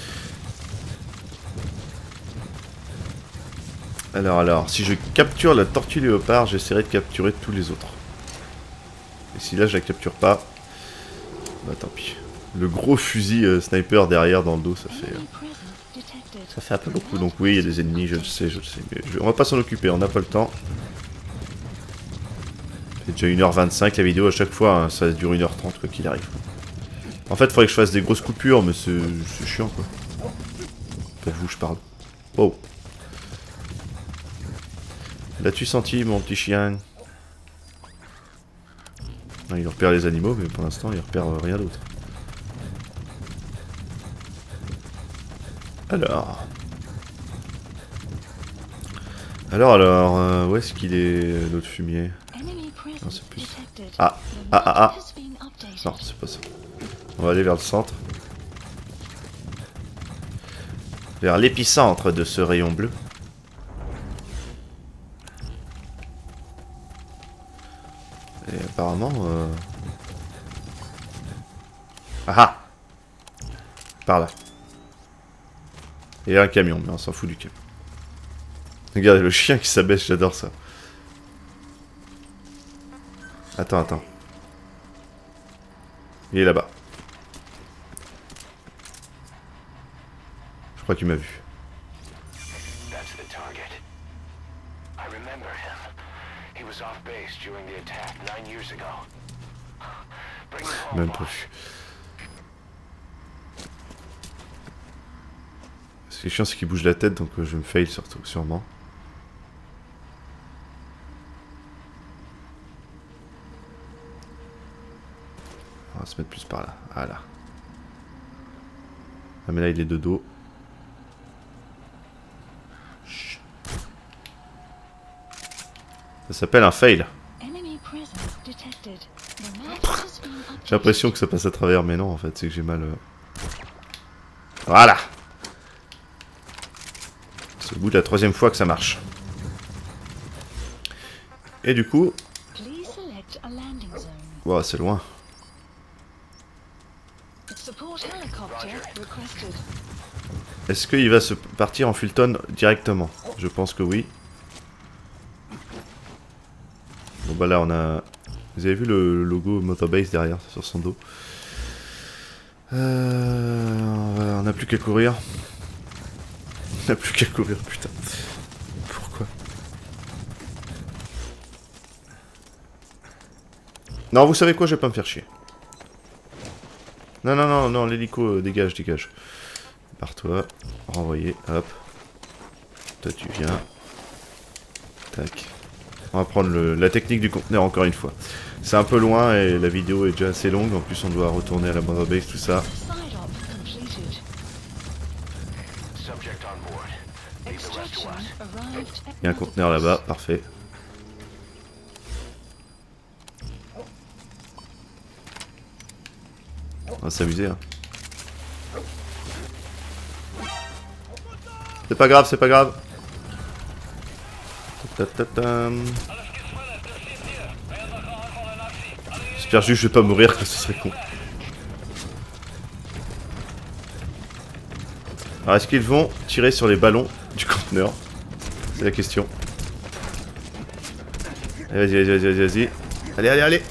Alors, si je capture la tortue léopard, j'essaierai de capturer tous les autres. Et si là je la capture pas, bah tant pis. Le gros fusil sniper derrière dans le dos, ça fait un peu beaucoup. Donc oui, il y a des ennemis, je le sais. Mais on va pas s'en occuper, on n'a pas le temps. C'est déjà 1h25 la vidéo à chaque fois, hein, ça dure 1h30 quoi qu'il arrive. En fait, il faudrait que je fasse des grosses coupures, mais c'est chiant quoi. Pour vous, je parle. Oh. L'as-tu senti, mon petit chien? Non, il repère les animaux, mais pour l'instant, il repère rien d'autre. Alors, où est-ce qu'il est, l'autre fumier? Non, c'est plus... Ah. Non, c'est pas ça. On va aller vers le centre. Vers l'épicentre de ce rayon bleu. Et apparemment... Ah! Par là. Il y a un camion, mais on s'en fout du camion. Regardez le chien qui s'abaisse, j'adore ça. Attends. Il est là-bas. Je crois qu'il m'a vu. Même pas vu. Ce qui est chiant, c'est qu'il bouge la tête, donc je me fail surtout, sûrement. On va se mettre plus par là. Voilà. Ah, mais là, il est de dos. Chut. Ça s'appelle un fail. J'ai l'impression que ça passe à travers, mais non, en fait, c'est que j'ai mal... Voilà. C'est au bout de la 3e fois que ça marche. Et du coup... Wow, c'est loin. Est-ce qu'il va se partir en Fulton directement? Je pense que oui. Bon bah là on a... Vous avez vu le logo Motorbase derrière, sur son dos. On n'a plus qu'à courir. On n'a plus qu'à courir, putain. Pourquoi? Non, vous savez quoi, je vais pas me faire chier. Non, non, non, non, l'hélico, dégage, dégage. Pars-toi, renvoyer, hop. Toi, tu viens. Tac. On va prendre la technique du conteneur encore une fois. C'est un peu loin et la vidéo est déjà assez longue. En plus, on doit retourner à la Mother Base, tout ça. Il y a un conteneur là-bas, parfait. On va s'amuser, hein. C'est pas grave, c'est pas grave. J'espère juste que je vais pas mourir, que ce serait con. Alors, est-ce qu'ils vont tirer sur les ballons du conteneur? C'est la question. Allez, vas-y, vas-y, vas-y, vas-y. Allez, allez, allez.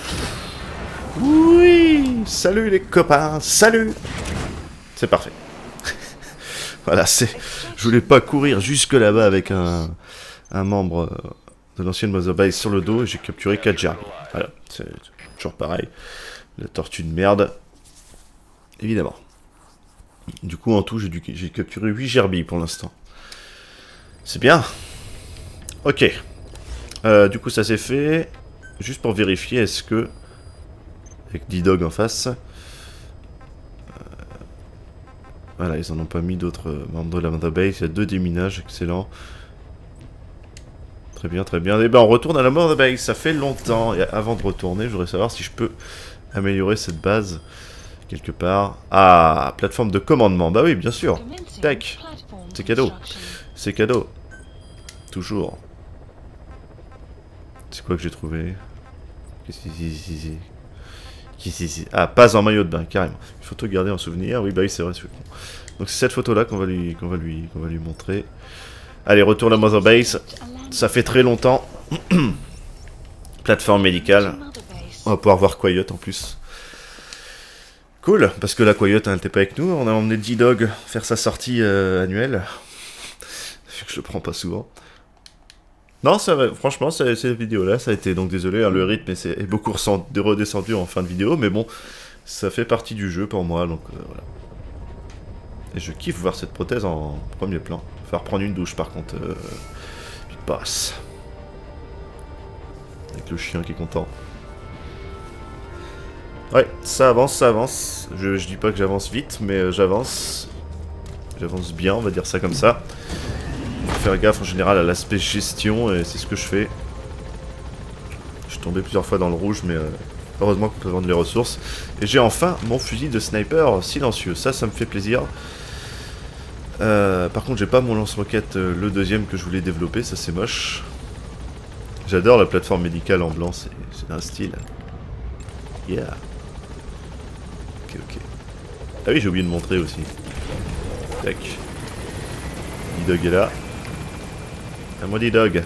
Oui. Salut les copains, salut. C'est parfait. Voilà, c'est... Je voulais pas courir jusque là-bas avec un membre de l'ancienne Mother Base sur le dos et j'ai capturé 4 gerbilles. Voilà, c'est toujours pareil. La tortue de merde. Évidemment. Du coup, en tout, j'ai capturé 8 gerbilles pour l'instant. C'est bien. Ok. Du coup, ça c'est fait. Juste pour vérifier, est-ce que... Avec D-Dog en face... Voilà, ils en ont pas mis d'autres membres de la Mother Base. Il y a 2 déminages, excellent. Très bien, très bien. Et ben on retourne à la Mother Base, ça fait longtemps. Et avant de retourner, je voudrais savoir si je peux améliorer cette base quelque part. Ah, plateforme de commandement. Bah oui, bien sûr. Tac. C'est cadeau. C'est cadeau. Toujours. C'est quoi que j'ai trouvé? Qu'est-ce que Ah, pas en maillot de bain, carrément. Une photo gardée en souvenir. Oui, bah oui, c'est vrai, c'est con. Donc c'est cette photo-là qu'on va lui montrer. Allez, retour à la Mother Base. Ça fait très longtemps. Plateforme médicale. On va pouvoir voir Quiet en plus. Cool, parce que la Quiet, elle n'était pas avec nous. On a emmené D-Dog faire sa sortie annuelle. Vu que je le prends pas souvent. Non, ça va, franchement, cette vidéo-là, ça a été, donc désolé, hein, le rythme est beaucoup redescendu en fin de vidéo, mais bon, ça fait partie du jeu pour moi, donc voilà. Et je kiffe voir cette prothèse en premier plan. Faire prendre une douche par contre, Big Boss. Avec le chien qui est content. Ouais, ça avance, ça avance. Je dis pas que j'avance vite, mais j'avance. J'avance bien, on va dire ça comme ça. Faire gaffe en général à l'aspect gestion et c'est ce que je fais. Je suis tombé plusieurs fois dans le rouge mais heureusement qu'on peut vendre les ressources. Et j'ai enfin mon fusil de sniper silencieux, ça me fait plaisir. Par contre j'ai pas mon lance-roquette le deuxième que je voulais développer, ça c'est moche. J'adore la plateforme médicale en blanc, c'est un style. Yeah. Ok, ok. Ah oui j'ai oublié de montrer aussi. Tac. D-Dog est là. À moi D-Dog.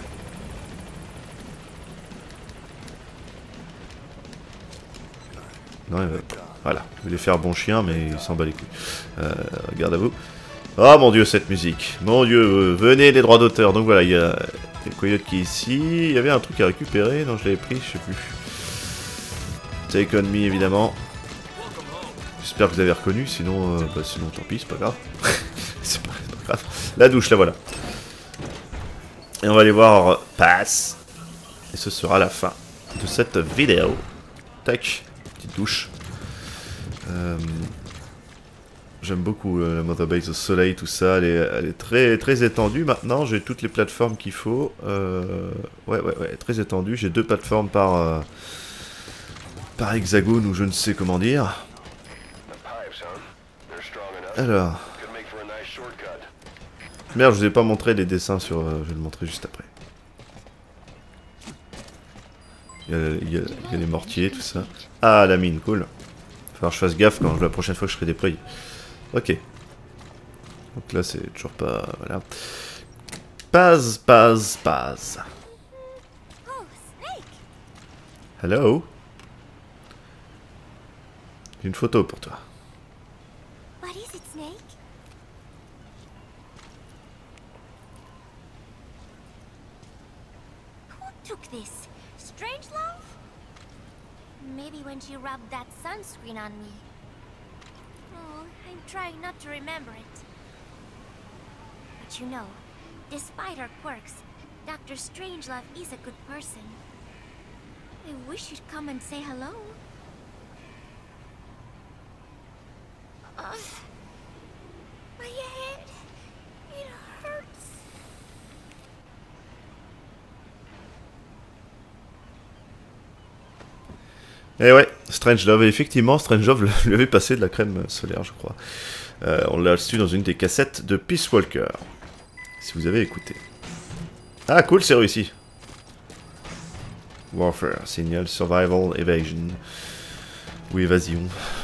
Non, voilà. Il voulait faire bon chien, mais il s'en bat les couilles. Regarde à vous. Oh mon dieu, cette musique. Mon dieu, venez les droits d'auteur. Donc voilà, il y a le coyote qui est ici. Il y avait un truc à récupérer. Non, je l'avais pris, je sais plus. Take on me, évidemment. J'espère que vous avez reconnu. Sinon, sinon tant pis, c'est pas grave. C'est pas grave. La douche, la voilà. Et on va aller voir Pass. Et ce sera la fin de cette vidéo. Tac, petite douche. J'aime beaucoup la Mother Base au soleil, tout ça. Elle est très, très étendue. Maintenant, j'ai toutes les plateformes qu'il faut. Ouais, très étendue. J'ai 2 plateformes par hexagone ou je ne sais comment dire. Alors... Merde, je vous ai pas montré les dessins sur... je vais le montrer juste après. Il y a les mortiers, tout ça. Ah, la mine, cool. Il va falloir que je fasse gaffe quand la prochaine fois que je serai déployé. Ok. Donc là, c'est toujours pas... Voilà. Paz. Hello. J'ai une photo pour toi. like this? Strangelove? Maybe when she rubbed that sunscreen on me. Oh, I'm trying not to remember it. But you know, despite her quirks, Dr. Strangelove is a good person. I wish you'd come and say hello. My head, it hurts. Et ouais, Strangelove, et effectivement, Strangelove lui avait passé de la crème solaire, je crois. On l'a su dans une des cassettes de Peace Walker, si vous avez écouté. Ah cool, c'est réussi. Warfare, signal, survival, evasion. Ou évasion.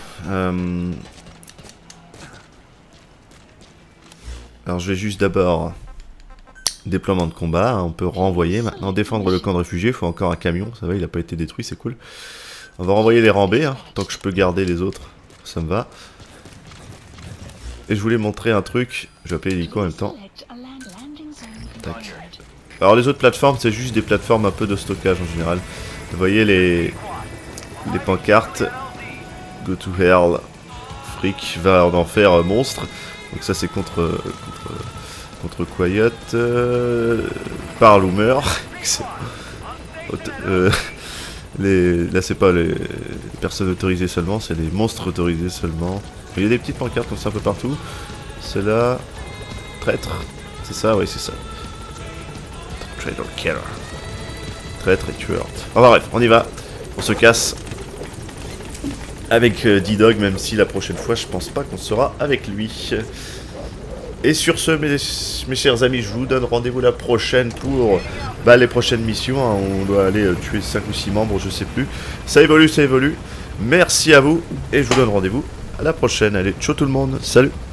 Alors je vais juste d'abord... Déploiement de combat, on peut renvoyer. Maintenant, défendre le camp de réfugiés, il faut encore un camion, ça va, il n'a pas été détruit, c'est cool. On va renvoyer les rambés, hein, tant que je peux garder les autres, ça me va. Et je voulais montrer un truc, je vais appeler l'hélico en même temps. Tac. Alors les autres plateformes, c'est juste des plateformes un peu de stockage en général. Vous voyez les pancartes. Go to hell, fric, va en enfer, monstre. Donc ça c'est contre Quiet, parle ou meurt. Là c'est pas les personnes autorisées seulement, c'est les monstres autorisés seulement. Il y a des petites pancartes comme ça un peu partout. Celle-là, traître, c'est ça, oui c'est ça. Traitor killer. Traître et tueur. Enfin bref, on y va. On se casse. Avec D-Dog, même si la prochaine fois je pense pas qu'on sera avec lui. Et sur ce, mes chers amis, je vous donne rendez-vous la prochaine pour les prochaines missions. Hein. On doit aller tuer 5 ou 6 membres, je sais plus. Ça évolue, ça évolue. Merci à vous et je vous donne rendez-vous à la prochaine. Allez, ciao tout le monde, salut!